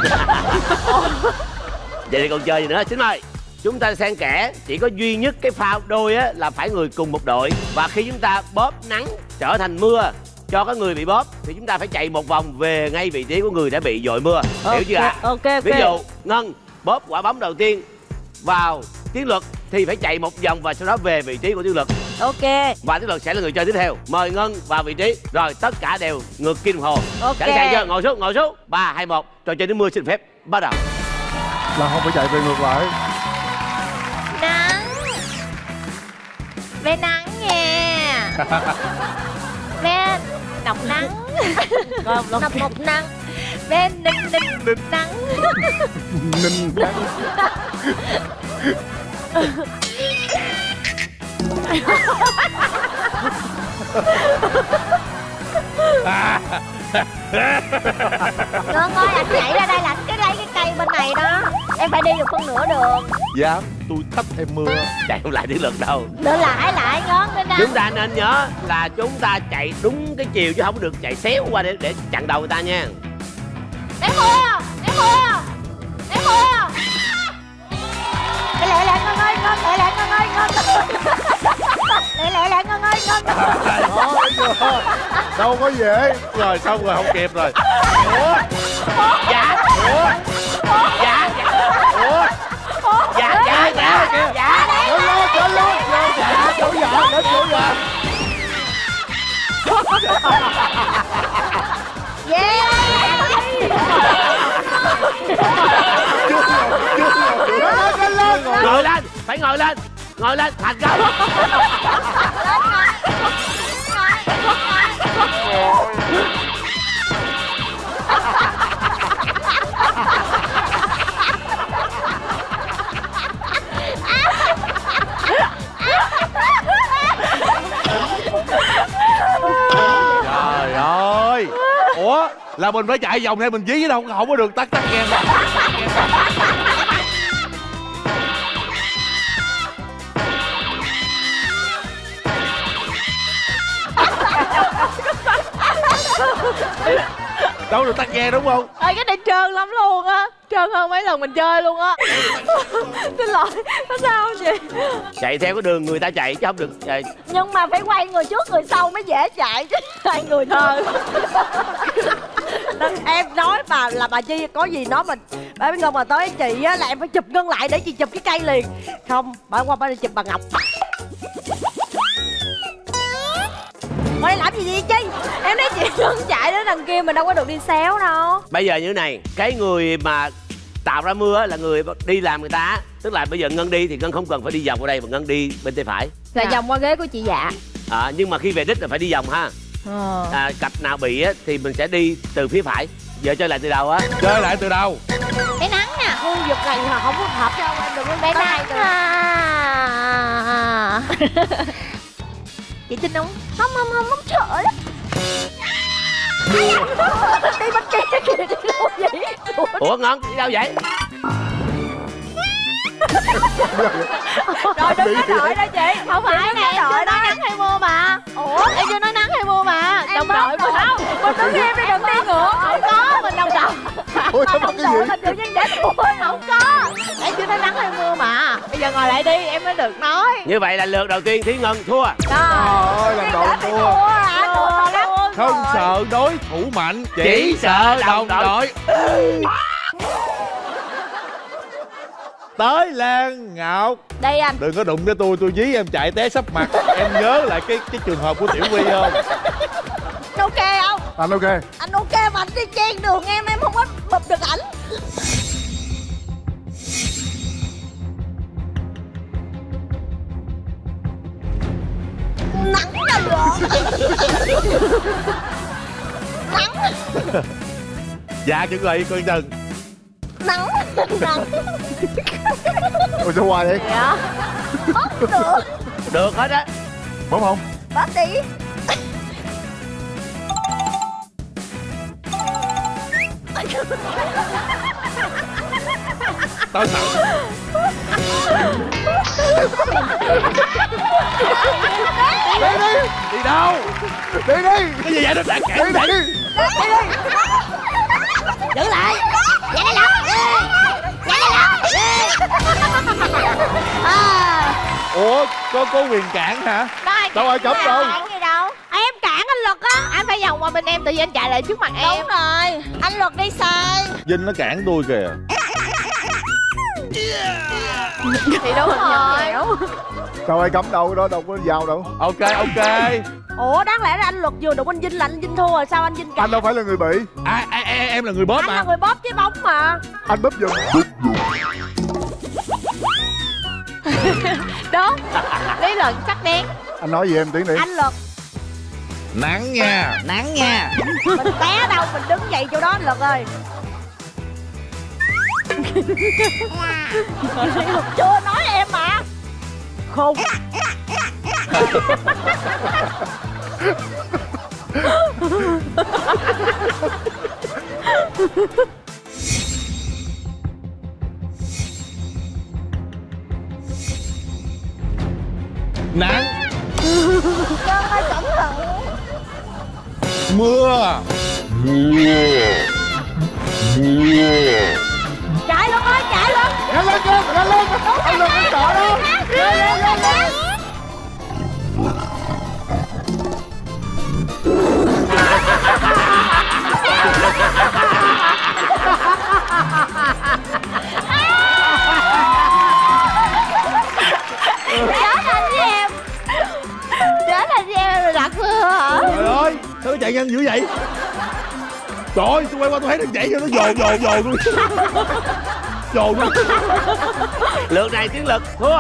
Vậy thì còn chơi gì nữa, xin mời. Chúng ta xen kẽ, chỉ có duy nhất cái phao đôi á là phải người cùng một đội. Và khi chúng ta bóp nắng trở thành mưa cho cái người bị bóp thì chúng ta phải chạy một vòng về ngay vị trí của người đã bị dội mưa. Ok, Hiểu chưa ạ? ok, ok. Ví dụ Ngân bóp quả bóng đầu tiên vào Tiến Luật thì phải chạy một vòng và sau đó về vị trí của Tiến Luật. Ok. Và Tiến Luật sẽ là người chơi tiếp theo. Mời Ngân vào vị trí. Rồi tất cả đều ngược kim đồng hồ. Ok. Sẵn sàng chưa? Ngồi xuống, ngồi xuống. Ba, hai, một. Trò chơi nước mưa xin phép bắt đầu. Là không phải chạy về ngược lại. Nắng. Bé nắng nha. Bé nọc nắng. Nọc Nọc một nắng. Bé ninh ninh nắng. Ninh nắng. Ngân ơi, anh nhảy ra đây là anh cái đây cái cây bên này đó. Em phải đi được phân nửa đường. Dám, tôi thách em mưa. Chạy không lại Tiến Luật đâu. Đưa lại lại Ngân bên đó. Chúng ta nên nhớ là chúng ta chạy đúng cái chiều chứ không được chạy xéo qua để để chặn đầu người ta nha. Bé mưa, bé mưa, bé mưa. Lẹ lẹ lẹ Ngân ơi, Ngân lẹ lẹ Ngân ơi, Ngân. Lẹ lẹ lẹ Ngân ơi, Ngân. Đó, thấy chưa? Đâu có dễ. Rồi xong rồi, không kịp rồi. Ủa? Dạ. Ủa? Dạ. Ủa? Dạ, dạ, dạ, dạ. Lên luôn, lên luôn. Dạ, chỗ dạ, đến chỗ dạ. Yeah. Lên, lên, lên. Ngồi lên, phải ngồi lên. Ngồi lên, thành công. Trời ơi. Ủa, là mình phải chạy vòng theo mình dí chứ đâu, không có được tắt tắt ngang đâu. Đâu được tắt nghe đúng không? Ơi cái này trơn lắm luôn á. Trơn hơn mấy lần mình chơi luôn á. Xin lỗi. Nó sao vậy? Chạy theo cái đường người ta chạy chứ không được chạy. Nhưng mà phải quay người trước người sau mới dễ chạy chứ. Hai người thôi. Nên em nói bà là bà Chi có gì nói mình bà mới Ngân mà tới chị á là em phải chụp Ngân lại để chị chụp cái cây liền. Không, bà qua bà đi chụp bà Ngọc. Bà đi làm gì vậy Chi? Em nói chị Ngân chạy đến đằng kia mình đâu có được đi xéo đâu. Bây giờ như thế này, cái người mà tạo ra mưa á, là người đi làm người ta á. Tức là bây giờ Ngân đi thì Ngân không cần phải đi vòng qua đây mà Ngân đi bên tay phải. Là vòng qua ghế của chị Dạ. À, nhưng mà khi về đích là phải đi vòng ha. Ờ. À, cặp nào bị á thì mình sẽ đi từ phía phải. Giờ chơi lại từ đầu á. Chơi lại từ đầu. Cái nắng nè. Khu vực này mà không có hợp đâu em đừng có Cái nói nắng từ. à. Chị tin không? Không không không không sợ lắm. Đi bên kia kìa, đi đâu vậy? Ủa Ngân đi đâu vậy? Rồi đừng có đợi đó chị. Không phải nè, em chưa nói nắng hay mưa mà. Ủa? Em chưa nói nắng hay mưa mà. Đồng đội mình không. Mình đứng im đi đừng đi ngược. Không có, mình đồng đội. Ôi sao mất cái gì? Mình tự nhiên để thua. Không có. Em chưa nói nắng hay mưa mà. Bây giờ ngồi lại đi, em mới được nói. Như vậy là lượt đầu tiên Thúy Ngân thua. Trời ơi, lần đầu thua. Không sợ đối thủ mạnh, chỉ, Chỉ sợ đồng đồng đội. Tới Lan Ngọc. Đây anh. Đừng có đụng tới tôi, tôi dí em chạy té sắp mặt. Em nhớ lại cái cái trường hợp của Tiểu Vy không? Ok không? Anh ok. Anh ok mà anh đi chen đường em, em không có bụp được ảnh. Nắng ra được. Nắng. Dạ chuẩn bị coi chừng. Nắng. Nắng. Ôi sao hoài vậy? Dạ. Ốc được. Được hết á. Bấm không? Bác đi. Tao sợ. Đi đi. Đi đâu? Đi đi. Cái gì vậy nó đã Đi cản vậy? đi. Giữ lại. Dạ đây lắm. Dạ đây lắm. À. Ủa có có quyền cản hả? Đó, Đâu ai cấm đâu. Cản gì đâu. À, em cản anh Luật á. Anh phải vòng qua bên em, tự nhiên anh chạy lại trước mặt em. Đúng rồi. Anh Luật đi sai. Vinh nó cản tôi kìa. Thì đúng rồi. Đâu ai cấm đâu, đó đâu có vào đâu. Ok ok. Ủa đáng lẽ là anh Luật vừa đụng anh Vinh là anh Vinh thua rồi sao anh Vinh cản? Anh đâu phải là người bị. À, à, à, em là người bóp Anh là mà. người bóp trái bóng mà. Anh bóp giùm. Đúng. Lý luận sắc đen. Anh nói gì em tiếng đi. Anh Luật. Nắng nha. Nắng nha. Mình té đâu mình đứng dậy chỗ đó anh Luật ơi. Chưa nói em mà. Khùng. Nắng. Con ơi cẩn thận. Mưa. Chạy luôn ơi chạy luôn. Nhanh lên con, nhanh lên. Anh lên anh sợ đâu. Lên lên lên lên. Chết anh với em. Chết anh với em rồi đặt mưa hả? Trời ơi, sao nó chạy nhanh dữ vậy? Trời ơi, tôi quay qua tôi thấy nó chạy cho nó dồn dồn dồn luôn. Dồn luôn. Lượt này Tiến Lực thua.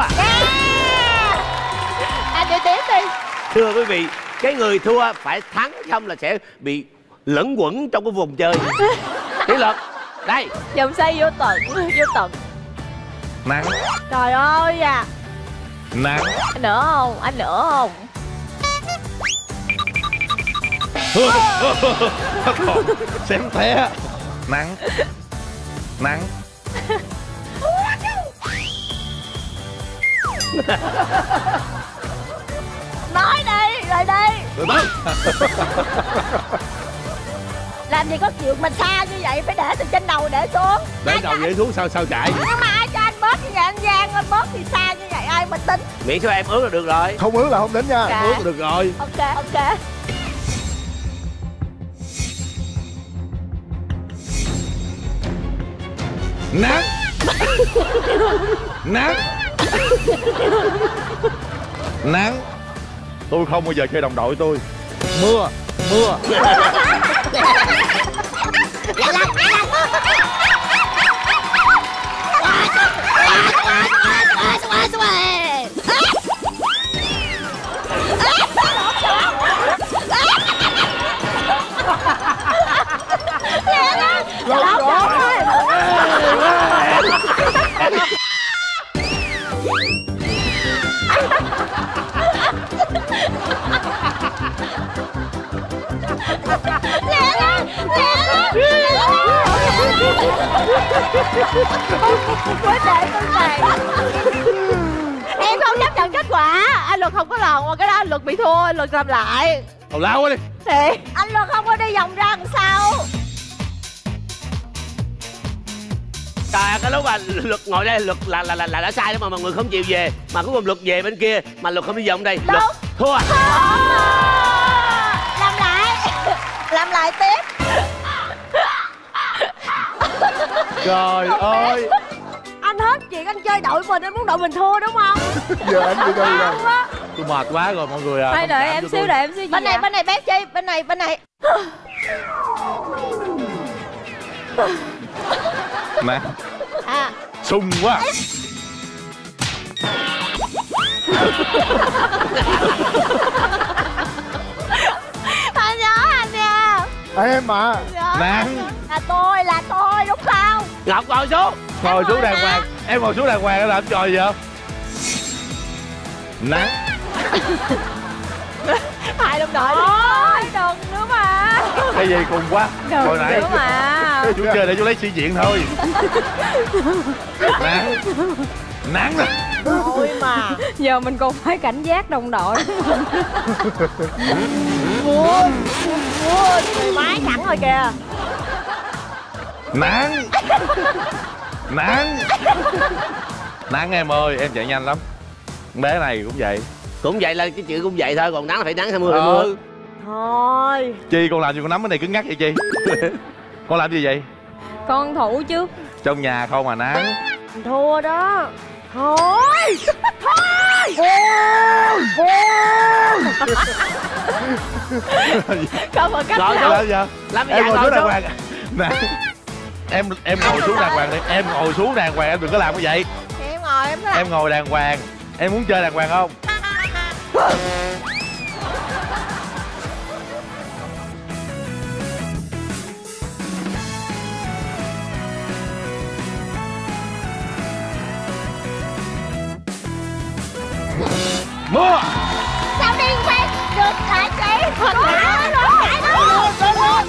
Anh đi tiếp đi. Thưa quý vị, cái người thua phải thắng không là sẽ bị lẫn quẩn trong cái vùng chơi. Tiến Lực, đây. Dòng xoay vô tận, vô tận. Nắng. Trời ơi à. Nắng. Anh nữa không? Anh nữa không? Xem té. Nắng. Nắng. Nói đi, rồi đi. Từ từ. Làm gì có chuyện mình xa như vậy, phải để từ trên đầu để xuống. Để đầu vậy xuống sao sao chạy? Nhưng mà ai cho anh bớt như vậy, anh Giang anh bớt thì xa như vậy, ai mình tính. Miễn sao em ướt là được rồi. Không ướt là không đến nha. Dạ. Ướt là được rồi. Ok, ok. Nắng. Nắng. Nắng. Tôi không bao giờ chơi đồng đội tôi. Mưa. Mưa. Quá tệ tôi này. Em không chấp nhận kết quả. Anh Luật không có lòng mà cái đó anh Luật bị thua. Anh Luật làm lại. Tào lao quá đi. Thì Anh Luật không có đi vòng ra làm sao. Trời ơi, cái lúc mà Luật ngồi đây Luật là là là, là đã sai đó mà mọi người không chịu về, mà cuối cùng Luật về bên kia mà Luật không đi vòng đây. Luật thua. Làm lại. Làm lại tiếp. Trời ơi. Anh hết chuyện anh chơi đội mình, anh muốn đội mình thua đúng không? Giờ anh đi đâu rồi? Tôi mệt quá rồi mọi người à. Thôi đợi em xíu, đợi em xíu. Bên này, bên này bé Chi, bên này, bên này. Nè. À. Sung quá. anh nhớ anh nha. Em mà. Nặng. Là tôi, là tôi, đúng không? Ngọc ngồi xuống. Ngồi xuống đàng hoàng. Em ngồi xuống đàng hoàng để làm trò gì vậy? Nặng. Hai đồng đội Ôi, đừng nữa mà. Cái gì cùng quá. Hồi nãy Nữa mà. chú chơi để chú lấy sĩ diện thôi. Nặng. Nặng nè. Thôi mà. Giờ mình còn phải cảnh giác đồng đội. Buồn, buồn, mười máy thẳng rồi kìa. Nặng. Nặng. Nặng em ơi, em chạy nhanh lắm. Con bé này cũng vậy. Cũng vậy là cái chuyện cũng vậy thôi, còn nắng là phải nắng, hay mưa phải mưa. Ừ. Thôi. Chi con làm gì con nắm cái này cứng ngắc vậy Chi? Con làm gì vậy? Con thủ chứ. Trong nhà không mà nắng. Thua đó. Thôi. Thôi. Không có cách Ngồi nào. Làm gì vậy? Làm Em gì ngồi ngồi xuống đàng xuống. hoàng. Nè. Em em ngồi xuống đàng hoàng đi. Em ngồi xuống đàng hoàng, em đừng có làm như vậy. Thì em ngồi em thấy. Em ngồi đàng hoàng. Em muốn chơi đàng hoàng không? Mưa. Sao điên vậy? Được hả chị? Hình hả? Luôn, luôn, luôn.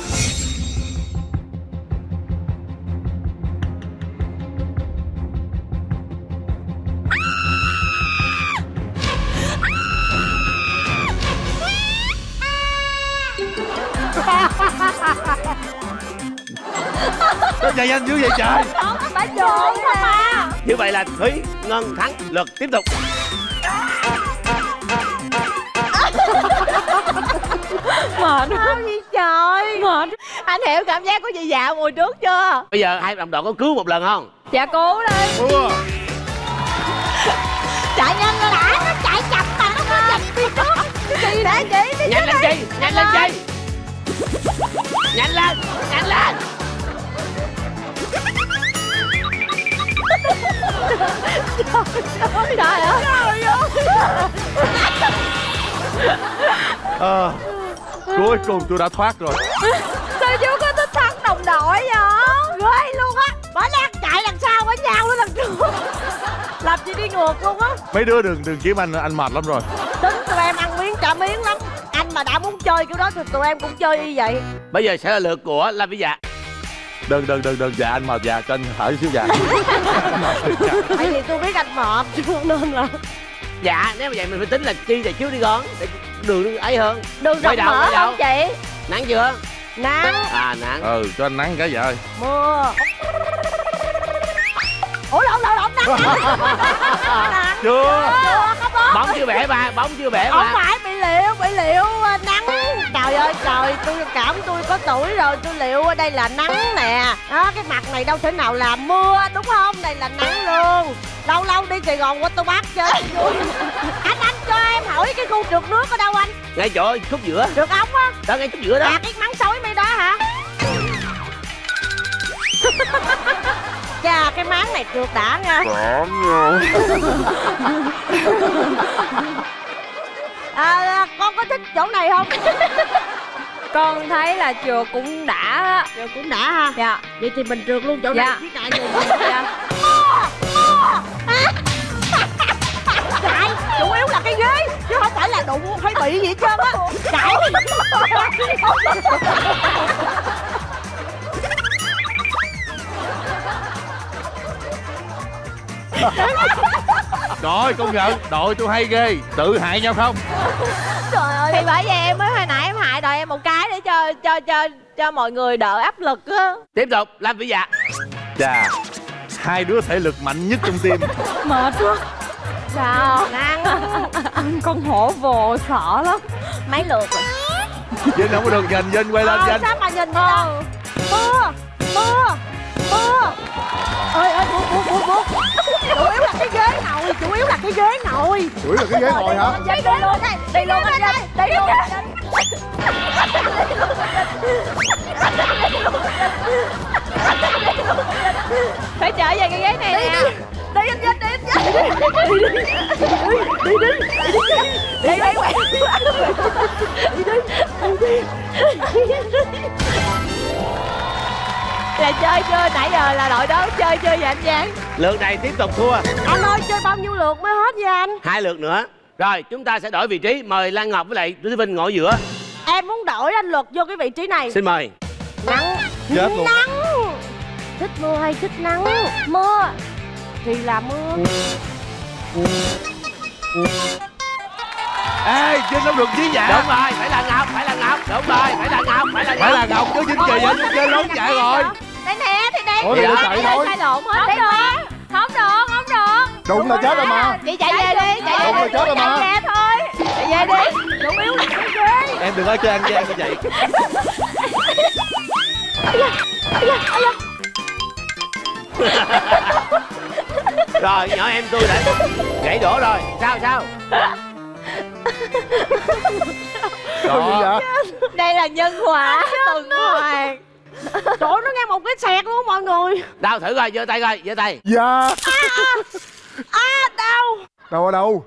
Sao chạy nhanh dữ vậy trời? Bà trộn mà. Như vậy là Thúy Ngân thắng. Luật tiếp tục. Mệt. Sao vậy trời? Mệt. Anh hiểu cảm giác của chị Dạo mùa trước chưa? Bây giờ hai đồng đội có cứu một lần không? Dạ cố đi. Mưa. Chạy nhanh lên đã, nó chạy chậm mà nó có chậm đi trước. Chị để chị đi Nhanh lên Chi, nhanh lên Chi. Nhanh lên, nhanh lên. Trời ơi. À, cuối cùng tôi đã thoát rồi. Sao chú có thích thắng đồng đội vậy? Ghê luôn á. Bả đang chạy lần sau bả nhào lên lần trước. Làm chị đi ngược luôn á. Mấy đứa đừng đừng kiếm anh, anh mệt lắm rồi. Tính tụi em ăn miếng trả miếng lắm. Anh mà đã muốn chơi kiểu đó thì tụi em cũng chơi như vậy. Bây giờ sẽ là lượt của Lâm Vĩ Dạ. Đừng đừng đừng đừng dạ anh mệt dạ cho anh thở xíu dạ. Tại vì tôi biết anh mệt nên là Dạ, nếu mà vậy mình phải tính là Chi thì trước đi con. Để đường ấy hơn. đường Quay rộng đầu, mở quay đầu. không chị? Nắng chưa? Nắng. À nắng. Ừ cho anh nắng cái dạ ơi. Mưa. Ủa lộn lộn lộn nắng. Nắng. Chưa. Chưa có bóng. Bóng chưa bể mà, bóng chưa bể Không mà. phải bị liệu, bị liệu nắng. Trời ơi trời, tôi cảm tôi có tuổi rồi, tôi liệu ở đây là nắng nè. Đó, cái mặt này đâu thể nào làm mưa đúng không? Đây là nắng luôn. Lâu lâu đi Sài Gòn qua tôi bắt chơi vui. Anh anh cho em hỏi cái khu trượt nước ở đâu anh? Ngay chỗ khúc giữa. Trượt ống á. Đó, ngay khúc giữa đó. À cái mắng xối mày đó hả? Chà cái máng này trượt đã nha. À, con có thích chỗ này không? Con thấy là trượt cũng đã á. Trượt cũng đã ha. Dạ. Vậy thì mình trượt luôn chỗ Dạ. này. Chạy rồi. Dạ. Chạy, chủ yếu là cái ghế chứ không phải là đụng hay bị gì hết trơn á. Chạy. Rồi công nhận đội tôi hay ghê. Tự hại nhau không? Trời ơi. Thì bởi vậy em mới hồi nãy em hại đội em một cái để cho cho cho cho mọi người đỡ áp lực á. Tiếp tục Lâm Vĩ Dạ. Chà, hai đứa thể lực mạnh nhất trong team. Mệt quá. Sao? Năng. Anh con hổ vồ sợ lắm. Mấy lượt rồi. Vinh không có được nhìn, Vinh quay lên Ờ, Vinh. sao mà nhìn vậy đó? Mưa, mưa, mưa. Ơi ơi, buông buông buông buông. Chủ yếu là cái ghế ngồi, chủ yếu là cái ghế ngồi. Chủ yếu là cái ghế ngồi hả? Cái ghế ngồi đây, đi luôn anh Vinh, đi luôn anh Vinh. Phải trở về cái ghế này nè. Đi anh Vinh, đi anh Vinh. Đi đi, đi đi. Đi đi, đi đi. Là chơi chưa? Nãy giờ là đội đó chơi chưa vậy anh Giang? Lượt này tiếp tục thua. Anh ơi, chơi bao nhiêu lượt mới hết vậy anh? Hai lượt nữa. Rồi chúng ta sẽ đổi vị trí. Mời Lan Ngọc với lại Thúy Vinh ngồi giữa. Em muốn đổi anh Luật vô cái vị trí này. Xin mời. Nắng. Chết luôn. Nắng. Thích mưa hay thích nắng? Mưa. Thì là mưa. Ê, Vinh không được dí dạ. Đúng rồi, phải là Ngọc, phải là Ngọc. Đúng rồi, phải là Ngọc, phải là Ngọc. Phải là Ngọc chứ Vinh kìa, Vinh chơi lốn chạy rồi. Đây nè, thì đây. Ủa, thì tôi chạy thôi. Sai lộn hết. Không được. Không được, không được. Đụng là chết rồi mà. Chị chạy về đi, chạy về Đụng là đi. chết rồi mà. Chạy về thôi. Chạy về đi. Chủ yếu là cái ghế. Em đừng có chơi ăn gian như vậy. Rồi, nhỏ em tôi đã gãy đổ rồi. Sao sao? Đó. Đây là nhân quả tuần hoàn. Trời ơi, nó nghe một cái xẹt luôn mọi người. Đâu thử coi, giơ tay coi, giơ tay. Dạ. À, đau. Đâu ở đâu?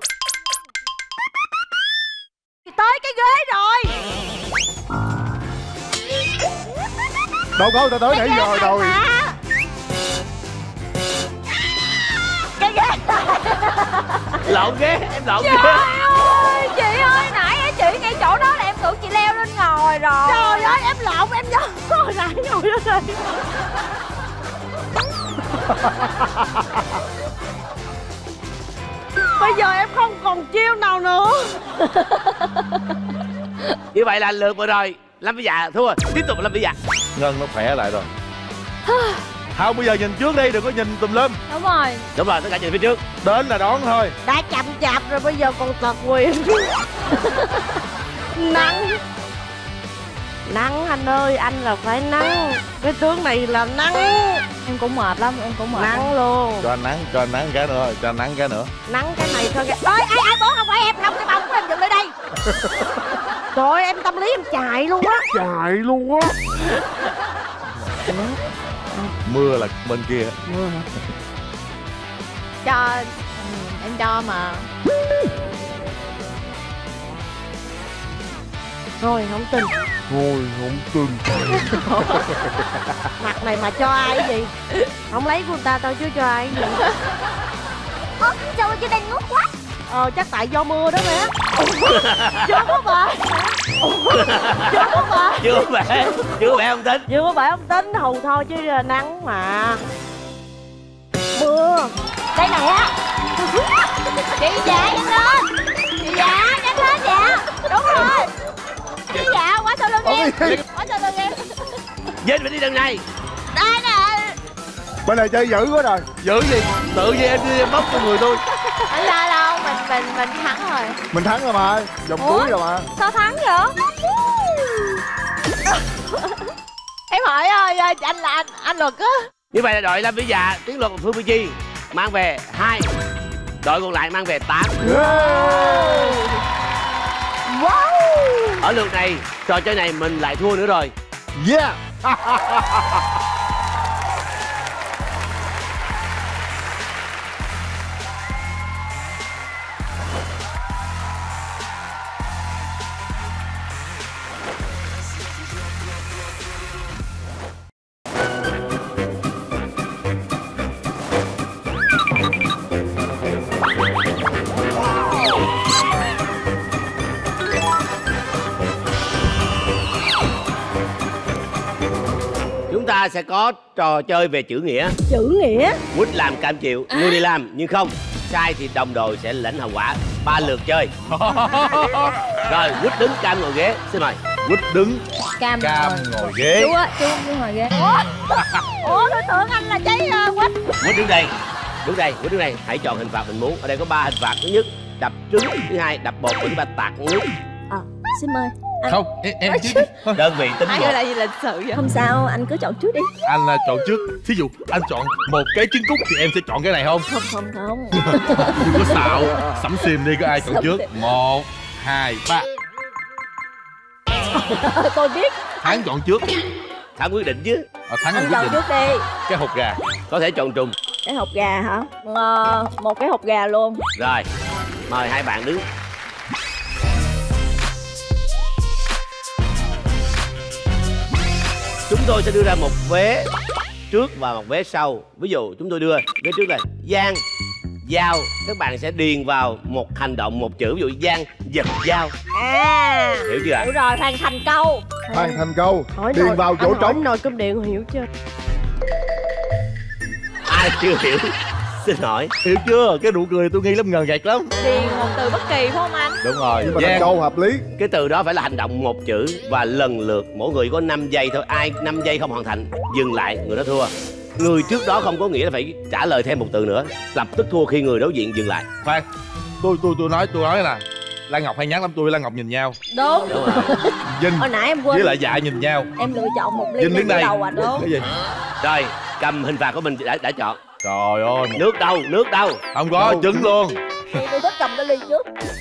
Tới cái ghế rồi. Đâu có, ta tới nãy giờ rồi. Cái ghế. Lộn ghế, em lộn ghế. Trời ơi, chị ơi, nãy á chị ngay chỗ đó là em tưởng chị leo lên ngồi rồi. Trời ơi, em lộn, em nhớ hồi nãy ngồi đó đây. Bây giờ em không còn chiêu nào nữa. Như vậy là lượt vừa rồi Lâm Vĩ Dạ thua. Tiếp tục Lâm Vĩ Dạ. Ngân nó khỏe lại rồi. Không, bây giờ nhìn trước đi, đừng có nhìn tùm lum. Đúng rồi. Đúng rồi, tất cả nhìn phía trước. Đến là đón thôi. Đã chậm chạp rồi bây giờ còn tật quyền. Nắng. Nắng anh ơi, anh là phải nắng. Cái tướng này là nắng. Em cũng mệt lắm, em cũng mệt lắm. Nắng luôn. Cho anh nắng, cho anh nắng cái nữa, cho anh nắng cái nữa. Nắng cái này thôi kìa. Ơi, ai ai bố không phải em, không cái bông của em dừng lại đây. Trời ơi, em tâm lý em chạy luôn á. Chạy luôn á. Mưa là bên kia. Mưa hả? Cho ừ, em cho mà. Thôi không tin. Thôi không tin. Mặt này mà cho ai cái gì? Không lấy của người ta tao chứ cho ai cái gì? Ơ, trời ơi, chị đang ngước quá. Ờ, chắc tại do mưa đó mẹ. Chưa có bể. Chưa có bể. Chưa bể, chưa bể không tính. Chưa có bể không tính, hù thôi chứ nắng mà. Mưa. Đây nè. Chị dạ nhanh lên. Chị dạ nhanh lên dạ. Đúng rồi. Chị dạ quá sau lưng em. Quá sau lưng em. Vinh phải đi đường này. Đây nè. Bên này chơi dữ quá rồi. Giữ gì? Tự nhiên em đi em bóc cho người tôi. Không sao đâu, mình mình mình thắng rồi. Mình thắng rồi mà. Vòng cuối rồi mà. Sao thắng vậy? Em hỏi ơi, anh là anh anh Luật á. Như vậy là đội Lâm Vĩ Dạ, Tiến Luật và Phương Mỹ Chi mang về hai. Đội còn lại mang về tám. Yeah. Wow. Ở lượt này, trò chơi này mình lại thua nữa rồi. Yeah. ta sẽ có trò chơi về chữ nghĩa. Chữ nghĩa. Quýt làm cam chịu, người đi làm nhưng không. Sai thì đồng đội sẽ lãnh hậu quả. Ba lượt chơi. Rồi, Quýt đứng, Cam ngồi ghế. Xin mời. Quýt đứng, Cam, Cam ngồi ghế. Chú á, chú chú ngồi ghế. Ủa tôi tưởng anh là cháy uh, Quýt. Quýt đứng đây. Đứng đây, Quýt đứng đây. Hãy chọn hình phạt mình muốn. Ở đây có ba hình phạt. Thứ nhất, đập trứng. Thứ hai, đập bột. Thứ ba, tạt nước. À, xin mời anh. Không, em, em chứ. Đơn vị tính Ai một. gọi là gì lịch sự vậy? Không sao, anh cứ chọn trước đi. Anh là chọn trước. Thí dụ anh chọn một cái trứng cút thì em sẽ chọn cái này không? Không không không. Đừng có xạo. Sắm sim đi, có ai chọn trước? Một, hai, ba. Tôi biết. Thắng chọn trước. Thắng quyết định chứ. À, Thắng Anh quyết chọn định. trước đi. Cái hột gà. Có thể chọn trùng. Cái hộp gà hả? Ờ, một cái hộp gà luôn. Rồi, mời hai bạn đứng. Chúng tôi sẽ đưa ra một vé trước và một vé sau. Ví dụ chúng tôi đưa vé trước là Giang, dao. Các bạn sẽ điền vào một hành động, một chữ. Ví dụ Giang giật dao. À, Hiểu chưa ạ? hiểu rồi, hoàn thành câu. Hoàn thành câu. Hỏi Điền nồi- vào chỗ anh hỏi trống. nồi cơm điện hiểu chưa? Ai chưa hiểu? Xin hỏi. Hiểu chưa? Cái nụ cười tôi nghi lắm, ngờ gạt lắm. Điền một từ bất kỳ phải không anh? Đúng rồi. Nhưng mà thành Giang. câu hợp lý. Cái từ đó phải là hành động một chữ và lần lượt mỗi người có năm giây thôi. Ai năm giây không hoàn thành dừng lại, người đó thua. Người trước đó không có nghĩa là phải trả lời thêm một từ nữa. Lập tức thua khi người đối diện dừng lại. Khoan, tôi tôi tôi nói tôi nói là Lan Ngọc hay nhắc lắm, tôi với Lan Ngọc nhìn nhau. Đúng. Đúng rồi. Vinh Hồi nãy em quên. với lại Dạ nhìn nhau. Em lựa chọn một ly Vinh đứng ngay đây. từ đầu à. Đúng. Cái gì? Rồi, cầm hình phạt của mình đã, đã chọn. Trời ơi, một- Nước đâu, nước đâu. không có Đâu. trứng luôn. Thì tôi thích cầm cái ly trước.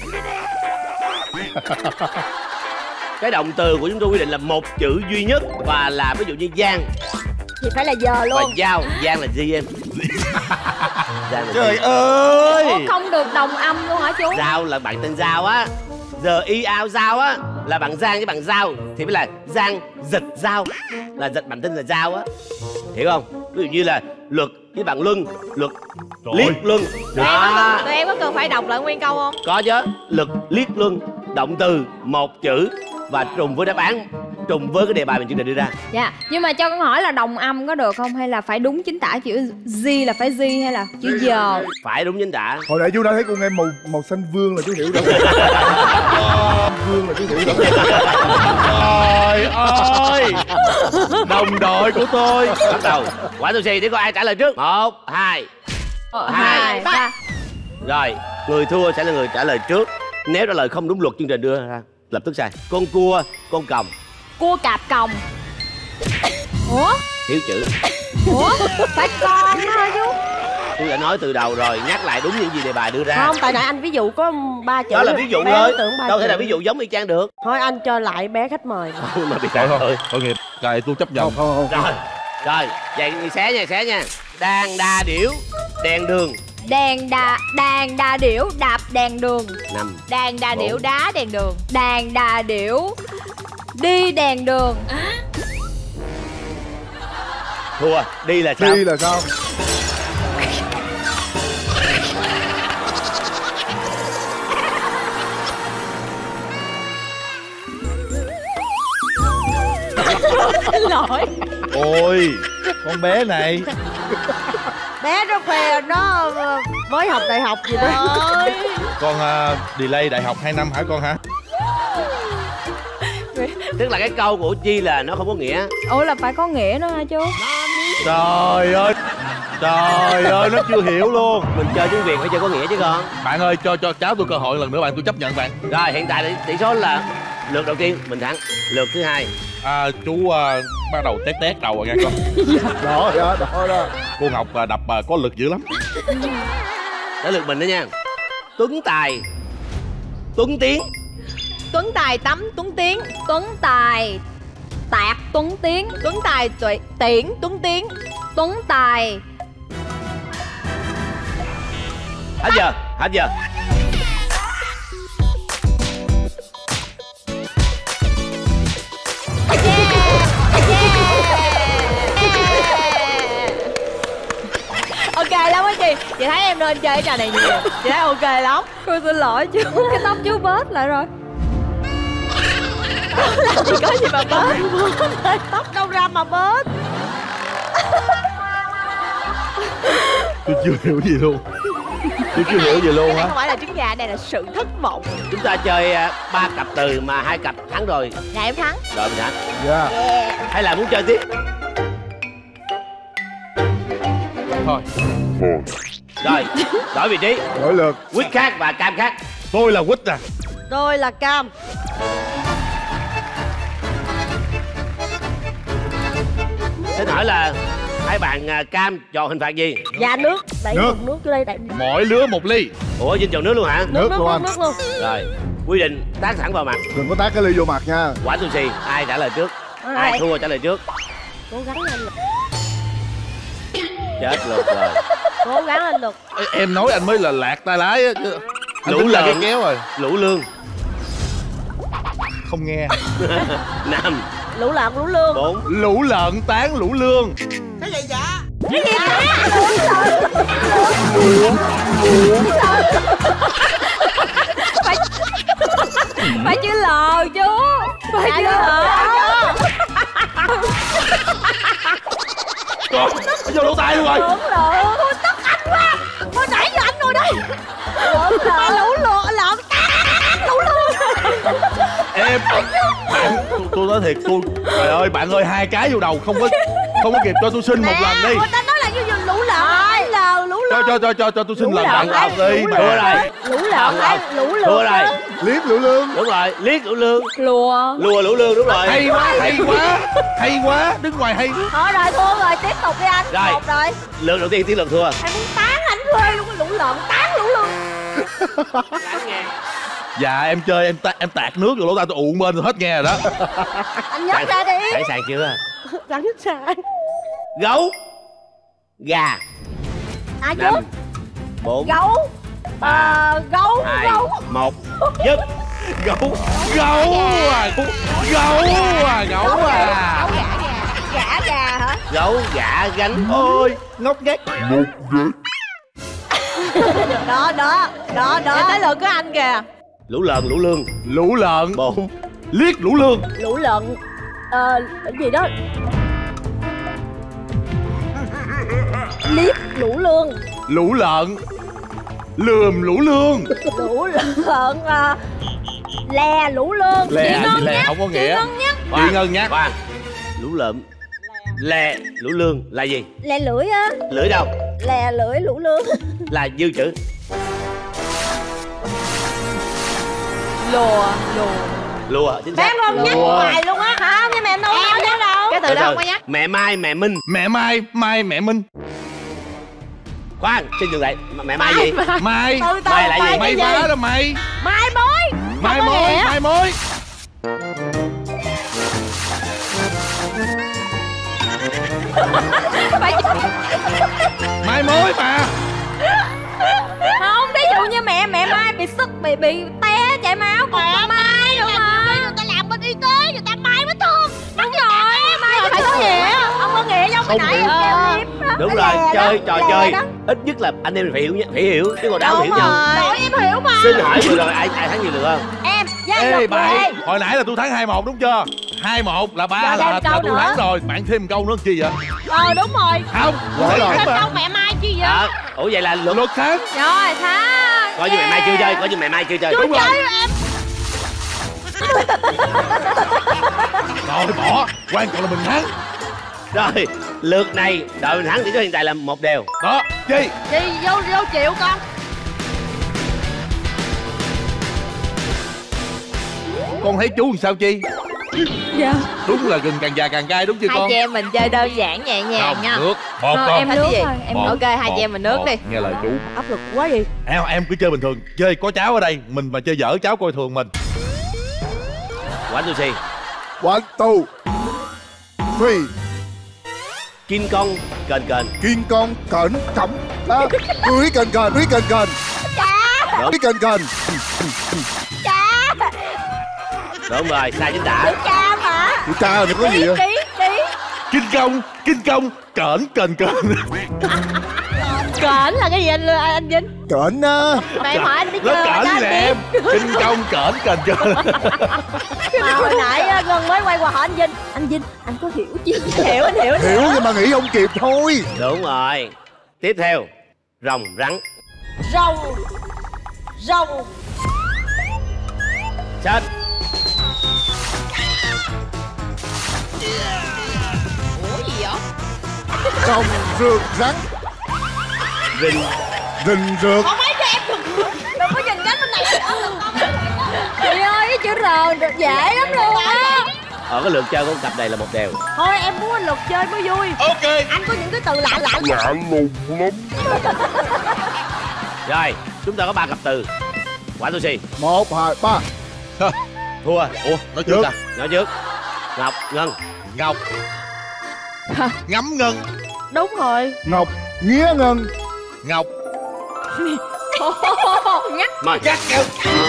Cái động từ của chúng tôi quy định là một chữ duy nhất và là ví dụ như Giang Thì phải là giờ và luôn. Giao. Giang là gì em? Giang là Trời gì? ơi. Ủa, không được đồng âm luôn hả chú? Giao là bạn tên Giao á. Giờ y ao Giao á là bạn Giang với bạn Giao thì phải là Giang giật Giao, là giật bạn tên là Giao á. Hiểu không? Ví dụ như là Luật với bạn Luân, Luật Trời liếc ơi. Luân. Tụi em, có Đó. cần, tụi em có cần phải đọc lại nguyên câu không? Có chứ. Luật liếc Luân, động từ một chữ và trùng với đáp án, trùng với cái đề bài mình chương trình đưa ra. Dạ, nhưng mà cho con hỏi là đồng âm có được không? Hay là phải đúng chính tả chữ Z là phải Z hay là chữ giờ? Phải đúng chính tả. Hồi nãy chú đã thấy cô nghe màu màu xanh vương là chú hiểu rồi. Vương là chú hiểu rồi. Trời ơi. Đồng đội của tôi. Bắt đầu. Quả tôi xì để coi ai trả lời trước. Một, hai. Một, Hai, hai, ba. Rồi, người thua sẽ là người trả lời trước. Nếu trả lời không đúng luật chương trình đưa ra, lập tức sai. Con cua, con còng. Cua cạp còng. Ủa? Thiếu chữ. Ủa? Phải con đó hả chú? Tôi đã nói từ đầu rồi, nhắc lại đúng những gì đề bài đưa ra. Không, tại nãy anh ví dụ có ba chữ. Đó là ví dụ bé thôi. tưởng ba Đâu thể chữ. là ví dụ giống y chang được. Thôi anh cho lại bé khách mời. Mà bị Thôi phạt thôi, thôi. tội nghiệp. Rồi tôi chấp nhận. Không không không. Rồi, rồi, vậy xé nha, xé nha. Đàn đa điểu, đèn đường. Đàn đà, đàn đà điểu đạp đèn đường. Năm. Đàn đà điểu đá đèn đường. Đàn đà điểu đi đèn đường. Thua, đi là sao? Đi là sao? Lỗi. Ôi, con bé này. Bé nó khoe nó ờ, mới học đại học gì đó. Ơi. Con uh, delay đại học hai năm hả con hả? Tức là cái câu của Chi là nó không có nghĩa. Ủa là phải có nghĩa nữa hả chú? Trời ơi. Trời ơi, nó chưa hiểu luôn. Mình chơi tiếng Việt phải chơi có nghĩa chứ con. Bạn ơi, cho cho cháu tôi cơ hội lần nữa bạn, tôi chấp nhận bạn. Rồi, hiện tại tỷ, tỷ số là lượt đầu tiên mình thắng. Lượt thứ hai. À, chú uh, bắt đầu tét tét đầu rồi nghe con. Đó đó đó đó. Cô Ngọc uh, đập uh, có lực dữ lắm. Tới lượt mình đó nha. Tuấn Tài, Tuấn Tiến. Tuấn Tài tắm Tuấn Tiến. Tuấn Tài tạc Tuấn Tiến. Tuấn Tài tuệ tiễn Tuấn Tiến. Tuấn Tài Hết giờ, hết giờ. Ok lắm á chị. Chị thấy em nên chơi cái trò này nhiều. Chị thấy ok lắm. Cô xin lỗi chú. Cái tóc chú bớt lại rồi. Chị có gì mà bớt. Tóc đâu ra mà bớt. Tôi chưa hiểu gì luôn. Tôi chưa hiểu gì luôn Đây hả? không phải là trứng gà, đây là sự thất vọng. Chúng ta chơi à, ba cặp từ mà hai cặp thắng rồi. Dạ em thắng. Rồi mình thắng. Dạ. Hay là muốn chơi tiếp? Thôi. Rồi, đổi vị trí. Đổi lượt. Quýt khác và cam khác. Tôi là quýt à. Tôi là cam. Xin hỏi là hai bạn à, cam chọn hình phạt gì? Dạ nước. Đẩy Nước. một nước vô đây. Đẩy. Mỗi lứa một ly. Ủa Vinh chọn nước luôn hả? Nước, Nước nước, luôn nước, anh. nước luôn. Rồi, quy định tác thẳng vào mặt. Đừng có tát cái ly vô mặt nha. Quả tu xì, ai trả lời trước? Rồi. Ai thua trả lời trước? Cố gắng lên lực. Chết luôn rồi. Cố gắng lên lực. Ê, em nói anh mới là lạc tay lái á chứ. Anh Lũ tính là cái lợn. kéo rồi. Lũ lương. Không nghe. Năm. Lũ lợn lũ lương. Bốn. Lũ lợn tán lũ lương. Phải chữ L chú. Phải chữ L. Trời, nó vô lỗ tai luôn rồi. Lưỡng lự. Tức anh quá. Hồi nãy giờ anh ngồi đây. Mà lũ lợn lợn tán lũ lương. Em bạn tôi, tôi nói thiệt tôi trời ơi bạn ơi hai cái vô đầu không có không có kịp cho tôi xin một lần đi. Người ta nói là như như lũ lợn. Lờ lũ Cho lương. cho cho cho cho tôi xin Lũ lần lợn bạn ấy, đi. lũ Bạn lợn. ơi. Lũ lợn ấy, lũ lương. Thua rồi. Liếp lũ lương. Đúng rồi, liếc lũ lương. Lùa. Lùa lũ lương đúng rồi. Hay quá hay quá hay quá đứng ngoài hay. Thôi rồi thua rồi, tiếp tục đi anh. Rồi. Một rồi. Lượt đầu tiên tiến lượt thua. Anh muốn tán anh ghê luôn, lũ lợn tán lũ lương. Dạ em chơi em ta, em tạt nước vô lỗ tai tôi ụ bên tôi hết nghe rồi đó. Anh nhấc ra đi. Sẵn sàng chưa? Sẵn sàng. Gấu. Gà. Ai Năm. trước? Bốn. Gấu. Ờ, gấu. Hai. Gấu. Một. Dứt. Gấu gấu à gấu à gấu à. Gã gà hả? Gấu gã gánh. Ôi ngốc nghếch. Đó, đó, đó, Để đó. tới lượt của anh kìa. Lũ lợn lũ lương. Lũ lợn Bốn. liếc lũ lương. Lũ lợn. Ờ, cái gì đó? Liếc lũ lương. Lũ lợn lườm lũ lương. Lũ lợn. À, lè lũ lương. Lè gì lè không có nghĩa. Chị Ngân nhắc. Khoan. Lũ lợm. Lè lũ lương là gì? Lè lưỡi á. Lưỡi đâu? Lè lưỡi lũ lương. Là dư chữ. Lùa. Lùa. Lùa chính xác. Em không nhắc hoài luôn á. Không, nhưng mà em đâu có nhắc đâu. Cái từ Từ đó từ. không có nhắc. Mẹ Mai mẹ Minh. Mẹ Mai Mai mẹ Minh. Khoan xin dừng lại. M- mẹ Mai gì? Mai Từ từ. Mai là gì? Mai cái vá đó mày. Mai mối. Mai Không có mối nghĩa. mai mối. Mai mối mà. Không, ví dụ như mẹ mẹ Mai bị sức bị bị té chảy máu còn mẹ Mai đúng không? Người ta làm bên y tế, người ta mai mới thương. Đúng rồi, Mai Phải có nghĩa. Không có nghĩa giống hồi Không nãy nghĩa. em kêu liếp đó. Đúng Cái rồi, lè chơi đó, trò lè chơi đó. ít nhất là anh em phải hiểu nhé, phải hiểu chứ còn đâu hiểu nhau. Rồi em hiểu mà. Xin hỏi vừa rồi ai ai thắng nhiều được không? Em với Ê Lục bạn Lê. hồi nãy là tôi thắng hai một đúng chưa? Hai một là ba Rồi, là, thêm là câu tôi nữa. thắng rồi. Bạn thêm một câu nữa chi vậy? Ờ đúng rồi. Không. Lỗi rồi. thắng mà. Câu mẹ mai chi vậy? Ờ, ủa vậy là luật Luật thắng. Rồi, thắng. coi như mẹ Mai chưa chơi, coi như mẹ Mai chưa chơi. Đúng rồi. em. Rồi bỏ. Quan trọng là mình thắng. Rồi, lượt này đội mình thắng thì số hiện tại là một đều. Đó. Chi? Chi vô vô chịu con. Con thấy chú làm sao Chi? Dạ. Đúng là gừng càng già càng cay đúng chưa Hai con? chị em mình chơi đơn giản nhẹ nhàng Không, nha. nước. Một Thôi, con. em Thích nước cái gì? thôi, em Một. nước. Ok, hai chị em mình nước Một. đi. Nghe lời chú. Áp lực quá gì? Em em cứ chơi bình thường. Chơi có cháu ở đây. Mình mà chơi dở cháu coi thường mình. Quả tu xì. One, two, three. Kim Công kền kền. Kiên con cẩn trọng. Đó. Cưới kền kền. Cưới kền kền. Đúng, Cưới kền kền. đúng rồi, sai chính tả. Cha mà. Tụi cha này có gì vậy? Ký ký. Kinh công. Kinh công. Cỡn kền kền. Cỡn là cái gì anh anh Vinh? Cẩn á. Mày hỏi anh biết Nó chưa? cỡn Anh gì nè biết. em. Kinh công cỡn kền kền. Mà hồi nãy á, Ngân mới quay qua hỏi anh Vinh. Anh Vinh, anh có hiểu chứ? Hiểu, anh hiểu, anh Hiểu nhưng mà nghĩ không kịp thôi. Đúng rồi. Tiếp theo, Rồng rắn. Rồng. Rồng. Sên. Ủa gì vậy? Rồng rượt rắn. Rình. Rình rượt. Không mấy cho em đừng đừng có nhìn cái bên này. Chị ơi, cái chữ R dễ lắm luôn á. Ở cái lượt chơi của cặp này là một đều. Thôi em muốn anh Luật chơi mới vui. Ok. Anh có những cái từ lạ lạ. Lạ lùng lắm. Rồi, chúng ta có ba cặp từ. Quả tôi xì. Một, hai, ba. Thua. Ủa, nói trước à? Nói trước. Ngọc, Ngân. Ngọc. Ngắm ngân. Đúng rồi. Ngọc nghía ngân. Ngọc. Nhắc. Mời. Chắc kêu.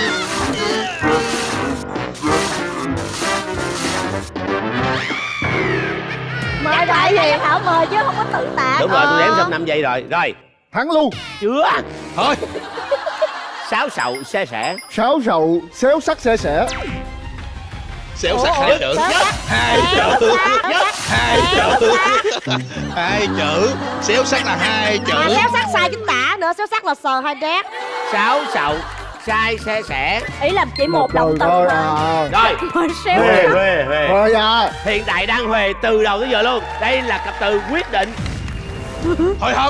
Mời đại gì hả? Mời chứ không có tự tạ. Đúng rồi, tôi đếm xong năm giây rồi. Rồi. Thắng luôn. Chưa. Thôi. Sáu sậu xe sẻ. Sáu sậu xéo sắc xe sẻ. Xéo sắc hai chữ. Hai chữ. Hai chữ. Hai chữ. Xéo sắc là hai chữ. Mà xéo sắc sai chính tả nữa. Xéo sắc là sờ hai đét. Sáu sậu sai xe sẻ. Ý là chỉ một động từ thôi thôi. à. Rồi. Rồi xéo Huề, sắc. huề, huề. Thôi à. Hiện tại đang huề từ đầu tới giờ luôn. Đây là cặp từ quyết định. Hồi hộp.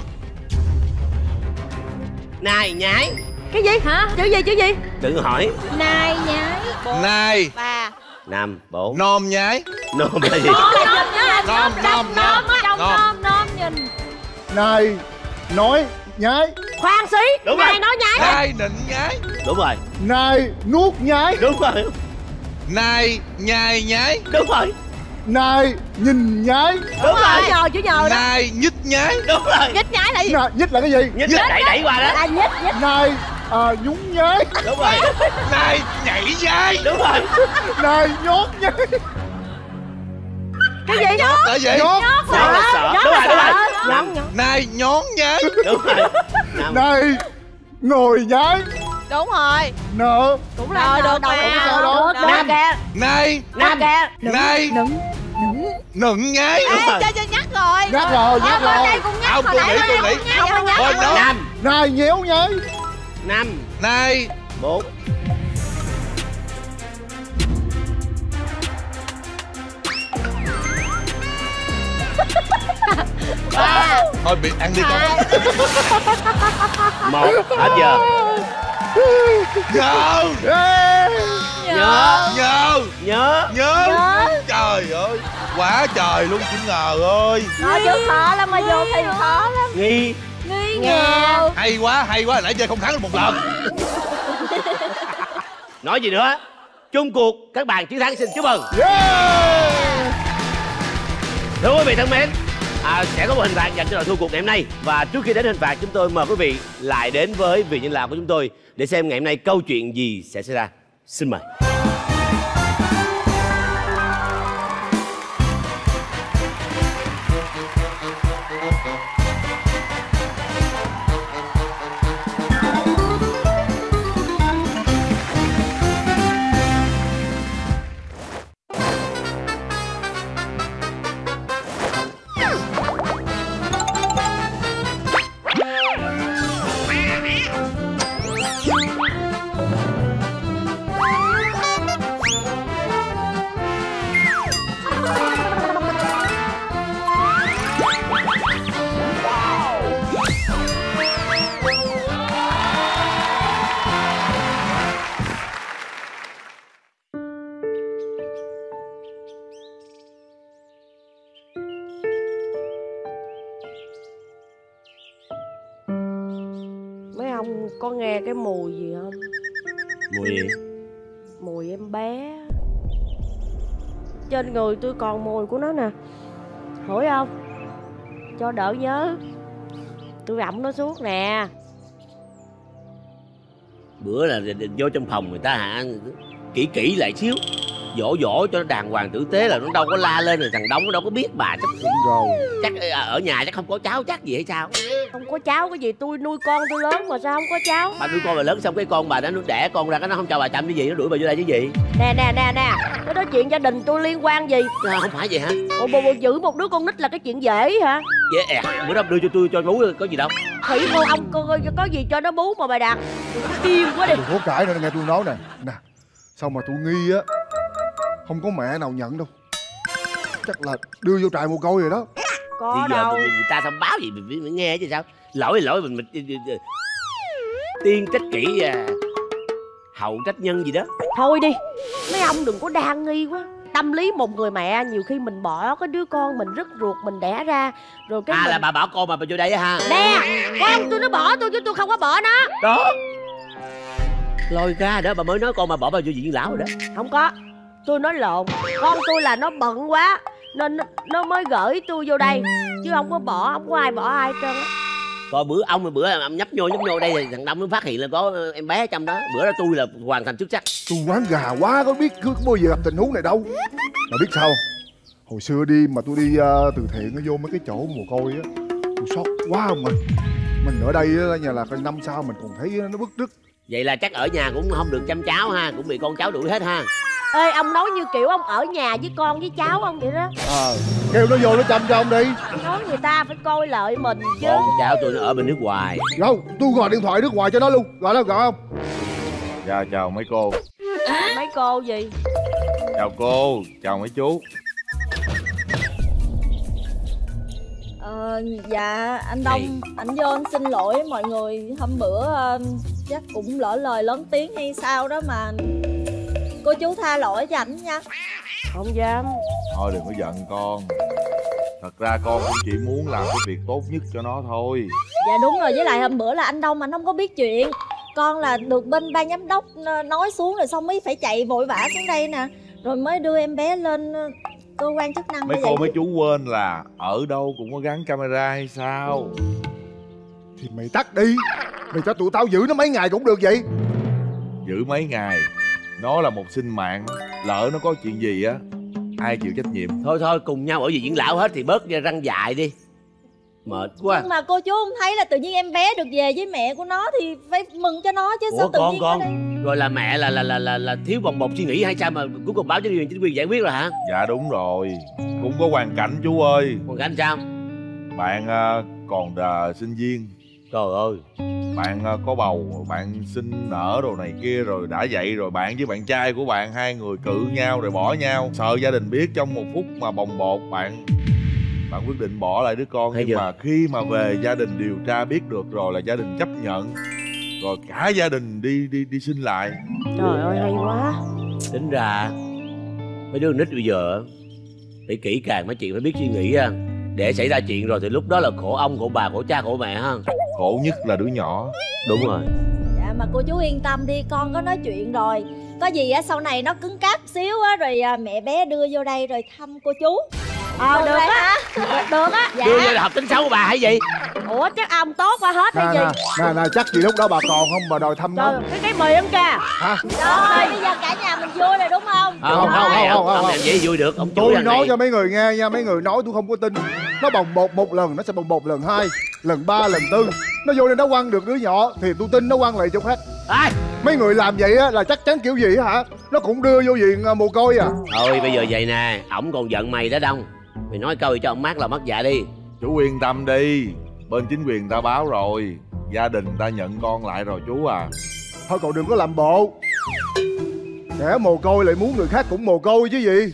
Nài nhái. Cái gì? Hả? Chữ gì? Chữ gì? Tự hỏi. Nai nhái. Này. Ba. Năm, bốn. Nom nhái. Nôm là gì? Nom, nom, nom. Trong Nom. nom nom nhìn. Này nói nhái. Khoan xí. Đúng rồi. Này nói nhái. Nai nịnh nhái. Đúng rồi. Này nuốt nhái. Đúng rồi. Nai nhai nhái. Đúng rồi. Này nhìn nhái. Đúng Chữ rồi. nhờ, chữ nhờ đó. Nai nhích nhái. Đúng rồi. Nhích nhái là gì? Này, nhích là cái gì? Nhích là đẩy đẩy qua đó. À nhích, nhích. Này à, nhúng nhái. Đúng rồi. Nai nhảy nhái. Đúng rồi. Này nhót nhái. Cái gì đó? Là gì? Nhót. Nhót là sợ. Đúng rồi, đúng rồi. Năm. Nai nhón nhái. Đúng rồi. Năm. Này ngồi nhái. Đúng rồi. Nợ. Cũng Rồi, là được đầu mà. cũng sao Được, đâu. Năm kìa. Nai. Năm kìa. Nai Nựng. nựng nhái. Đúng Ê, rồi. chơi chơi nhắc rồi. Nhắc rồi, nhắc Bên rồi. đây cũng nhắc. Không, Hồi tôi nãy nghĩ, bên tôi đây nghĩ. cũng nhắc. Không có nhắc. Thôi đó. Năm. Này nhéo nhái. Năm. Nai. Bốn. Ba. Thôi bị ăn đi con. Một. Hết giờ. Nhớ. Ê. Nhớ. Nhớ. Nhớ. Nhớ. Trời ơi. Quá trời luôn chữ ngờ ơi. Nói chữ khó lắm mà vô thì khó lắm. Nghi. Nghi Nghe. ngờ. Hay quá, hay quá. Nãy giờ không thắng được một lần. Nói gì nữa? Chung cuộc các bạn chiến thắng, xin chúc mừng. Yeah. Thưa quý vị thân mến, à, sẽ có một hình phạt dành cho đội thua cuộc ngày hôm nay. Và trước khi đến hình phạt, chúng tôi mời quý vị lại đến với vị nhân lão của chúng tôi để xem ngày hôm nay câu chuyện gì sẽ xảy ra. Xin mời. Mấy ông có nghe cái mùi gì không? Mùi gì? Mùi em bé. Trên người tôi còn mùi của nó nè. Hỏi không? Cho đỡ nhớ. Tôi ẩm nó suốt nè. Bữa là vô trong phòng người ta hả, kỹ kỹ lại xíu, dỗ dỗ cho nó đàng hoàng tử tế, là nó đâu có la lên rồi thằng Đông nó đâu có biết bà. Chắc Đúng rồi. chắc ở nhà chắc không có cháu chắc gì hay sao? Không có cháu cái gì, tôi nuôi con tôi lớn mà sao không có cháu? Bà nuôi con bà lớn xong cái con bà nó đẻ con ra cái nó không cho bà chăm cái gì, nó đuổi bà vô đây chứ gì? Nè nè nè nè, cái đó chuyện gia đình tôi liên quan gì? À, không phải vậy hả? Ủa bộ, bộ giữ một đứa con nít là cái chuyện dễ hả? Dễ ẹt, bữa đó đưa cho tôi cho bú có gì đâu. khỉ cô ông cô có gì cho nó bú mà bà đặt. Điên quá đi. Đừng có cãi nữa, nghe tôi nói nè. Nè, sao mà tôi nghi á, không có mẹ nào nhận đâu. Chắc là đưa vô trại mồ côi rồi đó. Có Bây giờ đâu. mình, người ta thông báo gì mình phải nghe chứ sao. Lỗi lỗi mình, mình tiên trách kỹ à, hậu trách nhân gì đó. Thôi đi, mấy ông đừng có đa nghi quá. Tâm lý một người mẹ nhiều khi mình bỏ cái đứa con mình rất ruột mình đẻ ra rồi cái À mình... là bà bỏ con mà bà vô đây á ha. Nè, con tôi nó bỏ tôi chứ tôi không có bỏ nó. Đó, lôi ra đó bà mới nói con mà bỏ bà vô viện lão rồi đó. Không có, tôi nói lộn. Con tôi là nó bận quá nên nó, nó mới gửi tôi vô đây. Chứ không có bỏ, không có ai bỏ ai hết trơn á. Coi bữa ông mà bữa ông nhấp nhô nhấp nhô đây thì thằng Đông nó phát hiện là có em bé ở trong đó. Bữa đó tôi là hoàn thành xuất sắc. Tôi quán gà quá, có biết cứ bao giờ gặp tình huống này đâu. Mà biết sao không? Hồi xưa đi mà tôi đi uh, từ thiện nó vô mấy cái chỗ mồ côi á, tôi sót quá ông ơi. Mình ở đây á, nhà là coi năm sau mình còn thấy nó bứt rứt. Vậy là chắc ở nhà cũng không được chăm cháu ha, cũng bị con cháu đuổi hết ha. Ê, ông nói như kiểu ông ở nhà với con với cháu ông vậy đó. Ờ, à, kêu nó vô nó chăm cho ông đi. Nói người ta phải coi lợi mình chứ. Con cháu tôi nó ở bên nước ngoài. Đâu, tôi gọi điện thoại nước ngoài cho nó luôn. Gọi nó gọi không? Dạ chào mấy cô. Mấy cô gì? Chào cô, chào mấy chú. Ờ, dạ anh Đông, anh vô anh xin lỗi mọi người. Hôm bữa uh, chắc cũng lỡ lời lớn tiếng hay sao đó mà cô chú tha lỗi cho ảnh nha. Không dám. Thôi đừng có giận con. Thật ra con cũng chỉ muốn làm cái việc tốt nhất cho nó thôi. Dạ đúng rồi, với lại hôm bữa là anh Đông anh không có biết chuyện. Con là được bên ban giám đốc nói xuống rồi xong mới phải chạy vội vã xuống đây nè. Rồi mới đưa em bé lên cơ quan chức năng. Mấy cô mấy chú quên là ở đâu cũng có gắn camera hay sao? Thì mày tắt đi. Mày cho tụi tao giữ nó mấy ngày cũng được vậy. Giữ mấy ngày? Nó là một sinh mạng. Lỡ nó có chuyện gì á, ai chịu trách nhiệm? Thôi thôi cùng nhau ở viện lão hết thì bớt răng dại đi. Mệt quá. Nhưng mà cô chú không thấy là tự nhiên em bé được về với mẹ của nó thì phải mừng cho nó chứ. Ủa, sao tự con nhiên con đây? rồi là mẹ là là là là, là thiếu vòng bột suy nghĩ hay sao mà cuối cùng báo cho chính quyền chính quyền giải quyết rồi hả? Dạ đúng rồi, cũng có hoàn cảnh chú ơi. Còn cảnh sao? Bạn uh, còn là sinh viên. Trời ơi. Bạn uh, có bầu, bạn sinh nở đồ này kia rồi đã vậy rồi bạn với bạn trai của bạn hai người cự nhau rồi bỏ nhau. Sợ gia đình biết trong một phút mà bồng bột bạn bạn quyết định bỏ lại đứa con. Hay nhưng chưa? Mà khi mà về gia đình điều tra biết được rồi là gia đình chấp nhận, rồi cả gia đình đi đi đi sinh lại. Trời ơi hay quá. Tính ra mấy đứa nít bây giờ phải kỹ càng mấy chuyện, phải biết suy nghĩ ha. Để xảy ra chuyện rồi thì lúc đó là khổ ông, khổ bà, khổ cha, khổ mẹ ha. Khổ nhất là đứa nhỏ. Đúng rồi. Dạ mà cô chú yên tâm đi, con có nói chuyện rồi. Có gì á sau này nó cứng cáp xíu á rồi à, mẹ bé đưa vô đây rồi thăm cô chú. Ờ được á. Được á. Dạ. Đưa vô là học tính xấu của bà hay gì? Ủa chắc ông tốt qua hết hay Nè gì? nè, nè nè, chắc gì lúc đó bà còn không bà đòi thăm nó. Trời, cái cái miệng kìa. Hả? Rồi bây giờ cả nhà mình vui rồi đúng không? Không không không không, không, không, không không. làm vậy vui được. Ông Tôi chửi nói này. cho mấy người nghe nha, mấy người nói tôi không có tin. Nó bồng bột một lần, nó sẽ bồng bột lần hai, lần ba, lần tư. Nó vô đây nó quăng được đứa nhỏ thì tôi tin nó quăng lại chỗ khác. Ai? Mấy người làm vậy á là chắc chắn kiểu gì hả? Nó cũng đưa vô viện à, mồ côi à. Thôi bây giờ vậy nè, ổng còn giận mày đó Đông. Mày nói câu gì cho ông mát là mất dạ đi. Chú yên tâm đi, bên chính quyền ta báo rồi, gia đình ta nhận con lại rồi chú à. Thôi cậu đừng có làm bộ. Kẻ mồ côi lại muốn người khác cũng mồ côi chứ gì.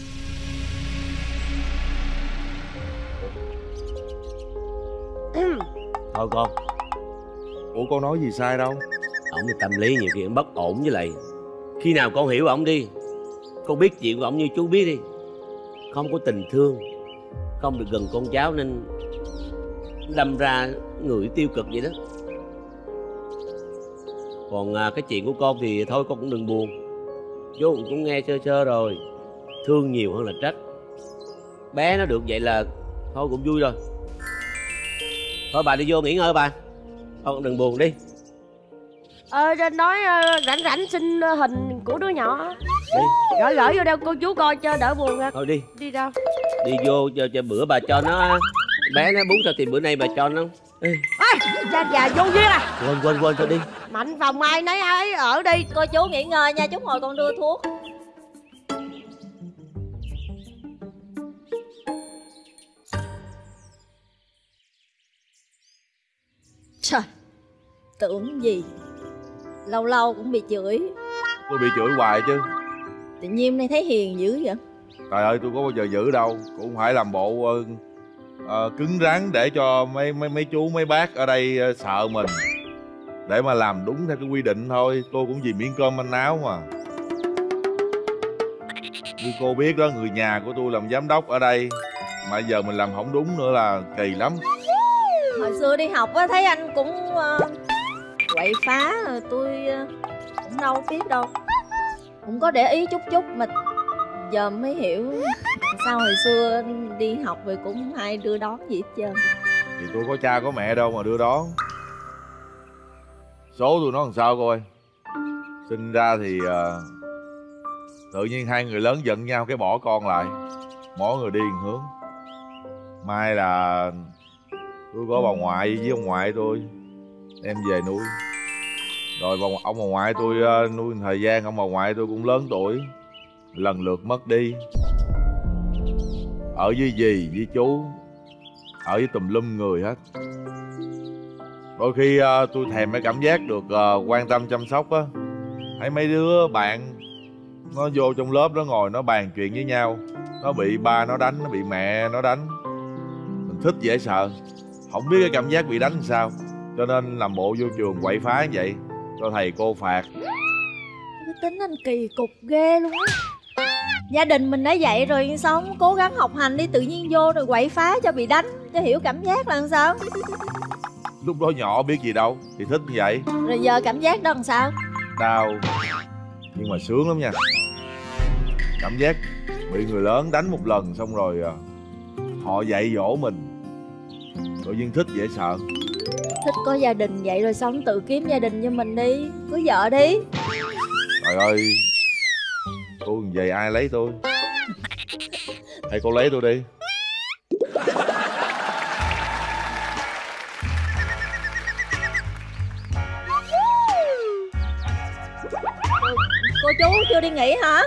Thôi con, Ủa con nói gì sai đâu. ổng thì tâm lý nhiều khi ổng bất ổn, với lại khi nào con hiểu ổng đi, con biết chuyện của ổng như chú biết đi. Không có tình thương, không được gần con cháu nên đâm ra người tiêu cực vậy đó. Còn à, cái chuyện của con thì thôi con cũng đừng buồn. Chú cũng nghe sơ sơ rồi, thương nhiều hơn là trách. Bé nó được vậy là thôi cũng vui rồi. Thôi bà đi vô nghỉ ngơi bà. Thôi con đừng buồn đi. Ờ nói ờ, rảnh rảnh xin ờ, hình của đứa nhỏ. Đi. Gửi gửi vô đâu cô chú coi cho đỡ buồn ra. Thôi đi. Đi đâu? Đi vô cho, cho bữa bà cho nó bé nó bú sao thì bữa nay bà cho nó. Ê, Ê, cha già vô duyên à. quên quên quên thôi đi. Mạnh phòng ai nấy ấy ở đi. Cô chú nghỉ ngơi nha, chút hồi con đưa thuốc. Trời, tưởng gì. Lâu lâu cũng bị chửi. Tôi bị chửi hoài chứ. Tự nhiên này thấy hiền dữ vậy. Trời ơi, tôi có bao giờ giữ đâu. Cũng phải làm bộ uh, uh, cứng rắn để cho mấy mấy mấy chú mấy bác ở đây uh, sợ mình, để mà làm đúng theo cái quy định thôi. Tôi cũng vì miếng cơm manh áo mà. Như cô biết đó, người nhà của tôi làm giám đốc ở đây, mà giờ mình làm không đúng nữa là kỳ lắm. Hồi xưa đi học á, thấy anh cũng uh, quậy phá, rồi tôi uh, cũng đâu biết đâu. Cũng có để ý chút chút mà giờ mới hiểu sao hồi xưa đi học rồi cũng không ai đưa đón gì hết trơn. Thì tôi có cha có mẹ đâu mà đưa đón. Số tôi nói làm sao cô ơi. Sinh ra thì uh, tự nhiên hai người lớn giận nhau cái bỏ con lại, mỗi người đi một hướng. Mai là tôi có bà ngoại với ông ngoại tôi đem về nuôi. Rồi bà, ông bà ngoại tôi uh, nuôi một thời gian, ông bà ngoại tôi cũng lớn tuổi, lần lượt mất đi. Ở với dì, với chú, ở với tùm lum người hết. Đôi khi uh, tôi thèm cái cảm giác được uh, quan tâm chăm sóc á. Thấy mấy đứa bạn nó vô trong lớp nó ngồi nó bàn chuyện với nhau, nó bị ba nó đánh, nó bị mẹ nó đánh, mình thích dễ sợ. Không biết cái cảm giác bị đánh làm sao, cho nên làm bộ vô trường quậy phá như vậy, cho thầy cô phạt. Cái tính anh kỳ cục ghê luôn á. Gia đình mình đã vậy rồi sao không cố gắng học hành đi, tự nhiên vô rồi quậy phá cho bị đánh, cho hiểu cảm giác là làm sao. Lúc đó nhỏ biết gì đâu, thì thích như vậy. Rồi giờ cảm giác đó làm sao? Đau, nhưng mà sướng lắm nha. Cảm giác bị người lớn đánh một lần xong rồi họ dạy dỗ mình, tự nhiên thích dễ sợ. Thích có gia đình vậy rồi xong tự kiếm gia đình cho mình đi, cưới vợ đi. Trời ơi, tôi về ai lấy tôi? Thầy cô lấy tôi đi. Cô chú chưa đi nghỉ hả?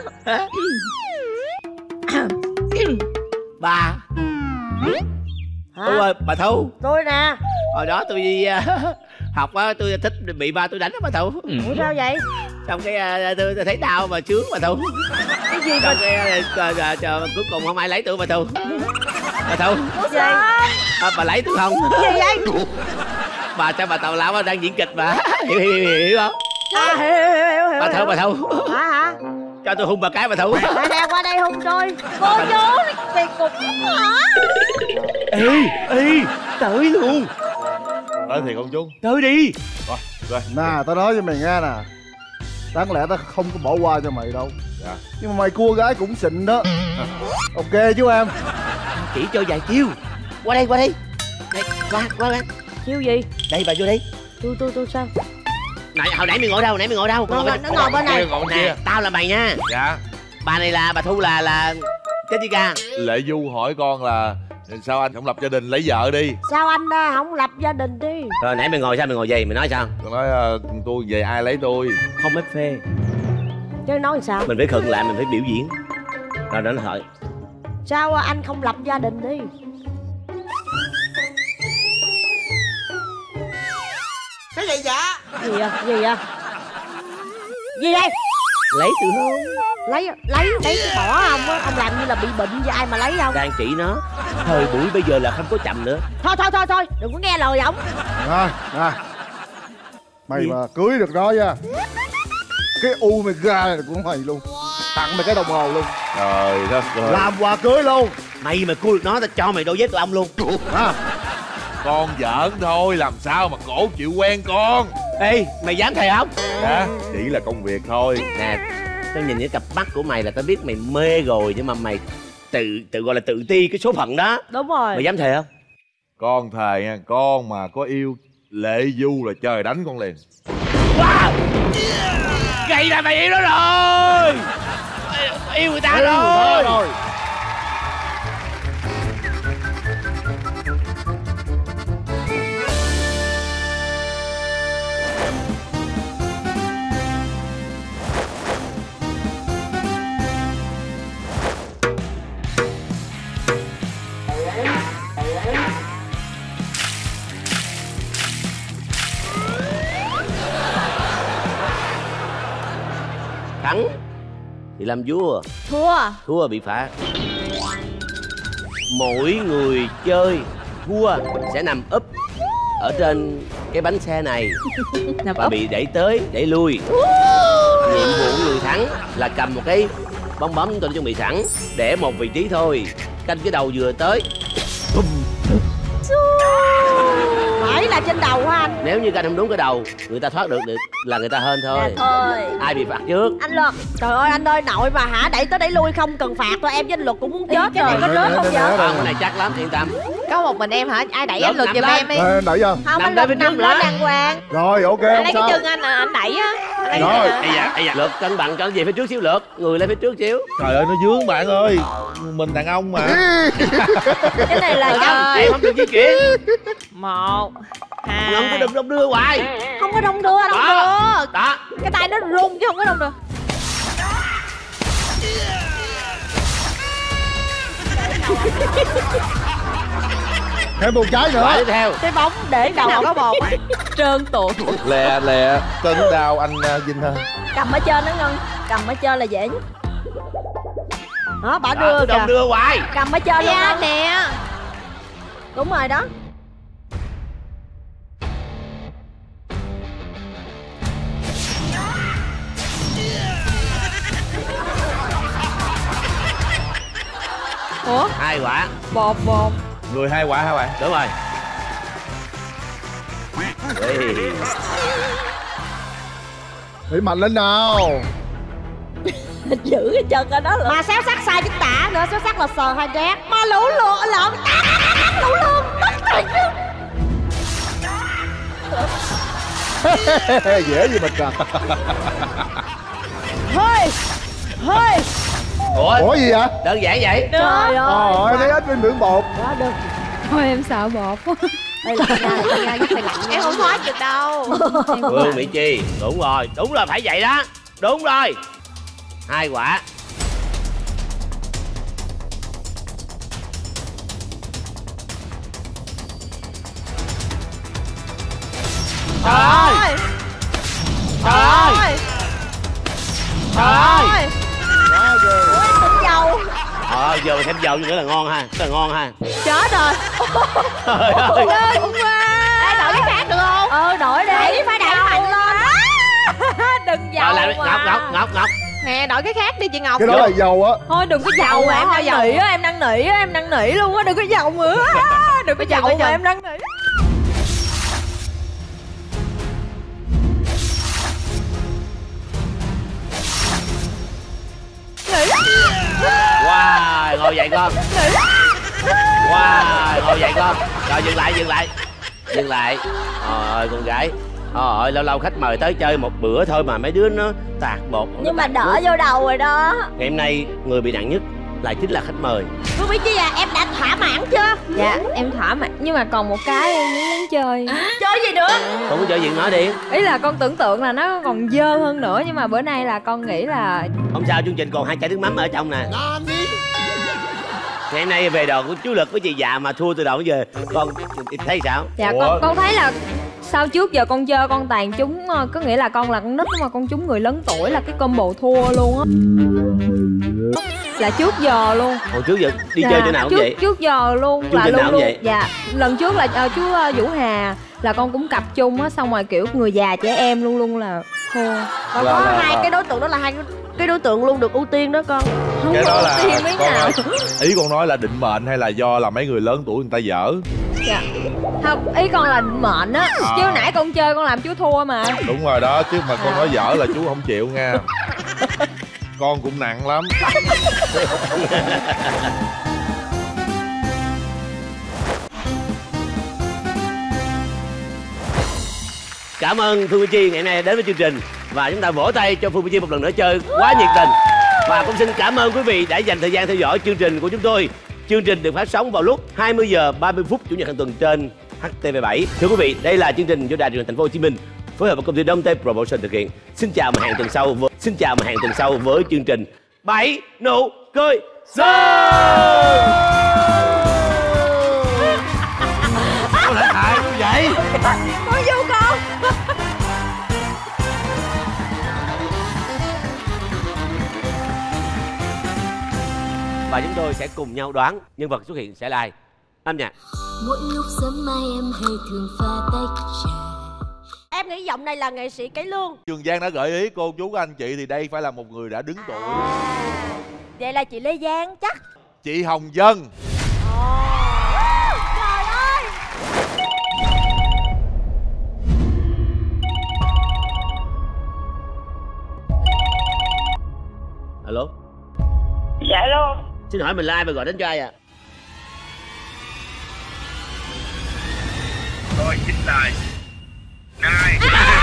Bà. Hả? Ủa, bà Thu. Tôi nè. Hồi đó tôi đi uh, học á, tôi thích bị ba tôi đánh đó bà Thu. Ủa sao vậy? Xong cái uh, tôi, tôi thấy đau mà chướng bà Thu. Cái gì Xong mà cái uh, uh, uh, cuối cùng không ai lấy tôi bà Thu. Bà Thu. gì? À, bà lấy tôi không? Cái gì vậy? Bà sao bà tào lao đang diễn kịch mà. Hiểu, hiểu, hiểu, hiểu không? À, hiểu hiểu hiểu hiểu. Bà Thu, bà Thu. Hả hả? Cho tôi hung bà cái bà Thu. Nè nè qua đây hung tôi. Cô chú kỳ cục hả? Ê, ê, tới luôn. Tới thiệt không chú? Tới đi. Rồi, rồi. Nè, tao nói cho mày nghe nè, đáng lẽ tao không có bỏ qua cho mày đâu. Dạ. Nhưng mà mày cua gái cũng xịn đó. Ok chứ em. Chỉ cho vài chiêu. Qua đây, qua đây. Đây, qua, qua đây. Chiêu gì? Đây bà vô đây. Tôi tôi tôi sao? Nãy hồi nãy mày ngồi đâu? Nãy mày ngồi đâu? Nó, nó, nó ngồi bên này. Ngồi Nè, kia. tao là mày nha. Dạ. Bà này là bà Thu là là cái gì ca? Lệ Du hỏi con là sao anh không lập gia đình lấy vợ đi. Sao anh à, không lập gia đình đi? Rồi nãy mày ngồi sao mày ngồi gì? Mày nói sao? Con nói uh, tôi về ai lấy tôi. Không ép phê. Chứ nói làm sao? Mình phải khựng lại, mình phải biểu diễn. Rồi đó nó hỏi. Sao à, anh không lập gia đình đi? Cái gì vậy? Gì à? Gì à? Gì đây? Lấy từ hôn. Lấy lấy lấy cái bỏ ông á, ông làm như là bị bệnh với ai mà lấy không? Đang chỉ nó. Thời buổi bây giờ là không có chậm nữa. Thôi thôi thôi thôi, đừng có nghe lời ổng. Nè, nè, mày Gì? mà cưới được đó nha, cái u mày ra này cũng mày luôn. Tặng mày cái đồng hồ luôn. Trời đất ơi. Làm quà cưới luôn. Mày mà cua được nó tao cho mày đôi dép tụi ông luôn. À, Con giỡn thôi, làm sao mà cổ chịu quen con. Ê, mày dám thề không? Dạ, chỉ là công việc thôi. Nè, tao nhìn cái cặp mắt của mày là tao biết mày mê rồi, nhưng mà mày tự tự gọi là tự ti cái số phận đó. Đúng rồi. Mày dám thề không? Con thề nha, con mà có yêu Lệ Du là trời đánh con liền. Wow! Vậy là mày yêu nó rồi. Yêu người ta yêu người rồi. ta rồi. Bị làm vua. Thua. Thua bị phạt. Mỗi người chơi thua sẽ nằm úp ở trên cái bánh xe này và bị đẩy tới đẩy lui. Nhiệm vụ người thắng là cầm một cái bong bóng chúng tôi đã chuẩn bị sẵn để một vị trí thôi, canh cái đầu vừa tới. Phải là trên đầu hả anh? Nếu như canh không đúng cái đầu, người ta thoát được, được là người ta hên thôi. Dạ thôi. Ai bị phạt trước? Anh Luật. Trời ơi anh ơi, nội mà hả, đẩy tới đẩy lui không cần phạt thôi, em với anh Luật cũng muốn chết. Cái này có rớt không vậy? Không, cái này chắc lắm, yên tâm. Có một mình em hả? Ai đẩy Luật anh Luật nằm giùm lên. em đi. Ê, đẩy chưa? Không, Nằm anh lên Luật phía trước nằm lên nữa. đàng hoàng. Rồi ok, Anh không lấy cái sao. chân anh, anh đẩy á. Anh Rồi. đẩy. Ây da, ây da. Lượt cân bằng cho về phía trước xíu lượt. Người lên phía trước xíu. Trời ơi nó dướng bạn ơi. Mình đàn ông mà. Cái này là Rồi. Em không được di chuyển. Một, hai. Không có đừng đong đưa hoài. Không có đông đưa, đông Đó. đưa. Đó. Cái tay nó run chứ không có đông đưa. Thêm một trái nữa. Quả tiếp theo. Cái bóng để đầu có bột. trơn tuột. Lẹ lẹ. Cân đau anh uh, Vinh hơn. Cầm ở trên đó Ngân. Cầm ở trên là dễ nhất. Đó, bà Đó, đưa cứ đong kìa. đưa hoài. Cầm ở trên Dạ luôn. nè. Đúng rồi đó. Ủa? Hai quả. Bột bột. Người hai quả hả bạn? Đúng rồi. Ê. Thủy mạnh lên nào. Giữ cái chân ở đó là Mà xéo sắc sai chúng ta nữa, xéo sắc là sờ hai rác. Mà lũ lượn lộn lũ lượn bất thiệt. Dễ gì mà trời. Hơi hơi. Ủa? Ủa gì vậy? Đơn giản vậy. trời ơi. Ôi thấy ít bên miệng bột. Quá được. Thôi em sợ bột. Đây là nha, là nha, nhất phải lạnh nha. Em không thoát được đâu. Phương Mỹ Chi. Đúng rồi. Đúng rồi, phải vậy đó. Đúng rồi. Hai quả. Trời ơi. Trời ơi. Trời ơi. Tinh dầu. Ờ, giờ thêm dầu nữa là ngon ha. Rất là ngon ha. Chết rồi. Trời ơi. Đừng quá. Ê, đổi cái khác được không? Ờ đổi đi. Đẩy phải đẩy mạnh lên. Đừng Rồi giàu lại Ngọc, Ngọc, Ngọc, Ngọc. Nè, đổi cái khác đi chị Ngọc. Cái đó là dầu á. Thôi đừng có giàu mà em Thôi, năn giàu. nỉ á, em năn nỉ á, em năn nỉ luôn á, đừng có giàu nữa. Đừng có Bây giờ, giàu bây giờ. mà em năn nỉ. Wow, ngồi dậy con. Wow, ngồi dậy con. Rồi dừng lại, dừng lại. Dừng lại. Trời ơi con gái. Trời ơi, lâu lâu khách mời tới chơi một bữa thôi mà mấy đứa nó tạt bột. Nhưng mà đỡ vô đầu rồi đó. Ngày hôm nay người bị nặng nhất lại chính là khách mời. Phương Mỹ Chi à, em đã thỏa mãn chưa? Dạ em thỏa mãn. Nhưng mà còn một cái em muốn muốn chơi. Chơi gì nữa? Con có chơi gì nói đi. Ý là con tưởng tượng là nó còn dơ hơn nữa. Nhưng mà bữa nay là con nghĩ là Không sao, chương trình còn hai chai nước mắm ở trong nè. Ngày hôm nay về đồ của chú Lực với chị Dạ mà thua từ đầu đến giờ. Con thấy sao? dạ Ủa? con con thấy là sau trước giờ con chơi con toàn trúng, có nghĩa là con là con nít mà con trúng người lớn tuổi là cái combo thua luôn á. Là trước giờ luôn. Hồi trước giờ đi Dạ, chơi chỗ nào cũng trước, vậy. trước giờ luôn Chương là trình luôn nào cũng luôn vậy? dạ lần trước là uh, chú uh, Vũ Hà là con cũng cặp chung á, xong rồi kiểu người già trẻ em luôn luôn là thua. Còn Là- có là- hai là- cái đối tượng đó là hai cái, cái đối tượng luôn được ưu tiên đó con. Không Cái đó có là tiền mấy con nào. nói, ý con nói là định mệnh hay là do là mấy người lớn tuổi người ta dở? Dạ không, ý con là mệnh á. À. Chứ nãy con chơi con làm chú thua mà. Đúng rồi đó, chứ mà con nói dở là chú không chịu nha. Con cũng nặng lắm. Cảm ơn Phương Mỹ Chi ngày hôm nay đến với chương trình. Và chúng ta vỗ tay cho Phương Mỹ Chi một lần nữa chơi quá nhiệt tình. Và cũng xin cảm ơn quý vị đã dành thời gian theo dõi chương trình của chúng tôi. Chương trình được phát sóng vào lúc hai mươi giờ ba mươi phút chủ nhật hàng tuần trên H T V bảy. Thưa quý vị, đây là chương trình do Đài truyền hình Thành phố Hồ Chí Minh phối hợp với công ty Đông Tây Promotion thực hiện. Xin chào và hẹn tuần sau với xin chào và hẹn tuần sau với chương trình Bảy Nụ Cười Sơn. Có thể hại như vậy. Con vô con. và chúng tôi sẽ cùng nhau đoán nhân vật xuất hiện sẽ là ai. Âm nhạc. Mỗi lúc sớm mai em hay thường pha tách trà. Em nghĩ giọng này là nghệ sĩ cải lương. Trường Giang đã gợi ý cô chú các anh chị thì đây phải là một người đã đứng tuổi. À, vậy là chị Lê Giang chắc. Chị Hồng Vân. Trời ơi. Alo. Dạ alo. Xin hỏi mình là ai và gọi đến cho ai ạ? À? Tôi chính là Nai.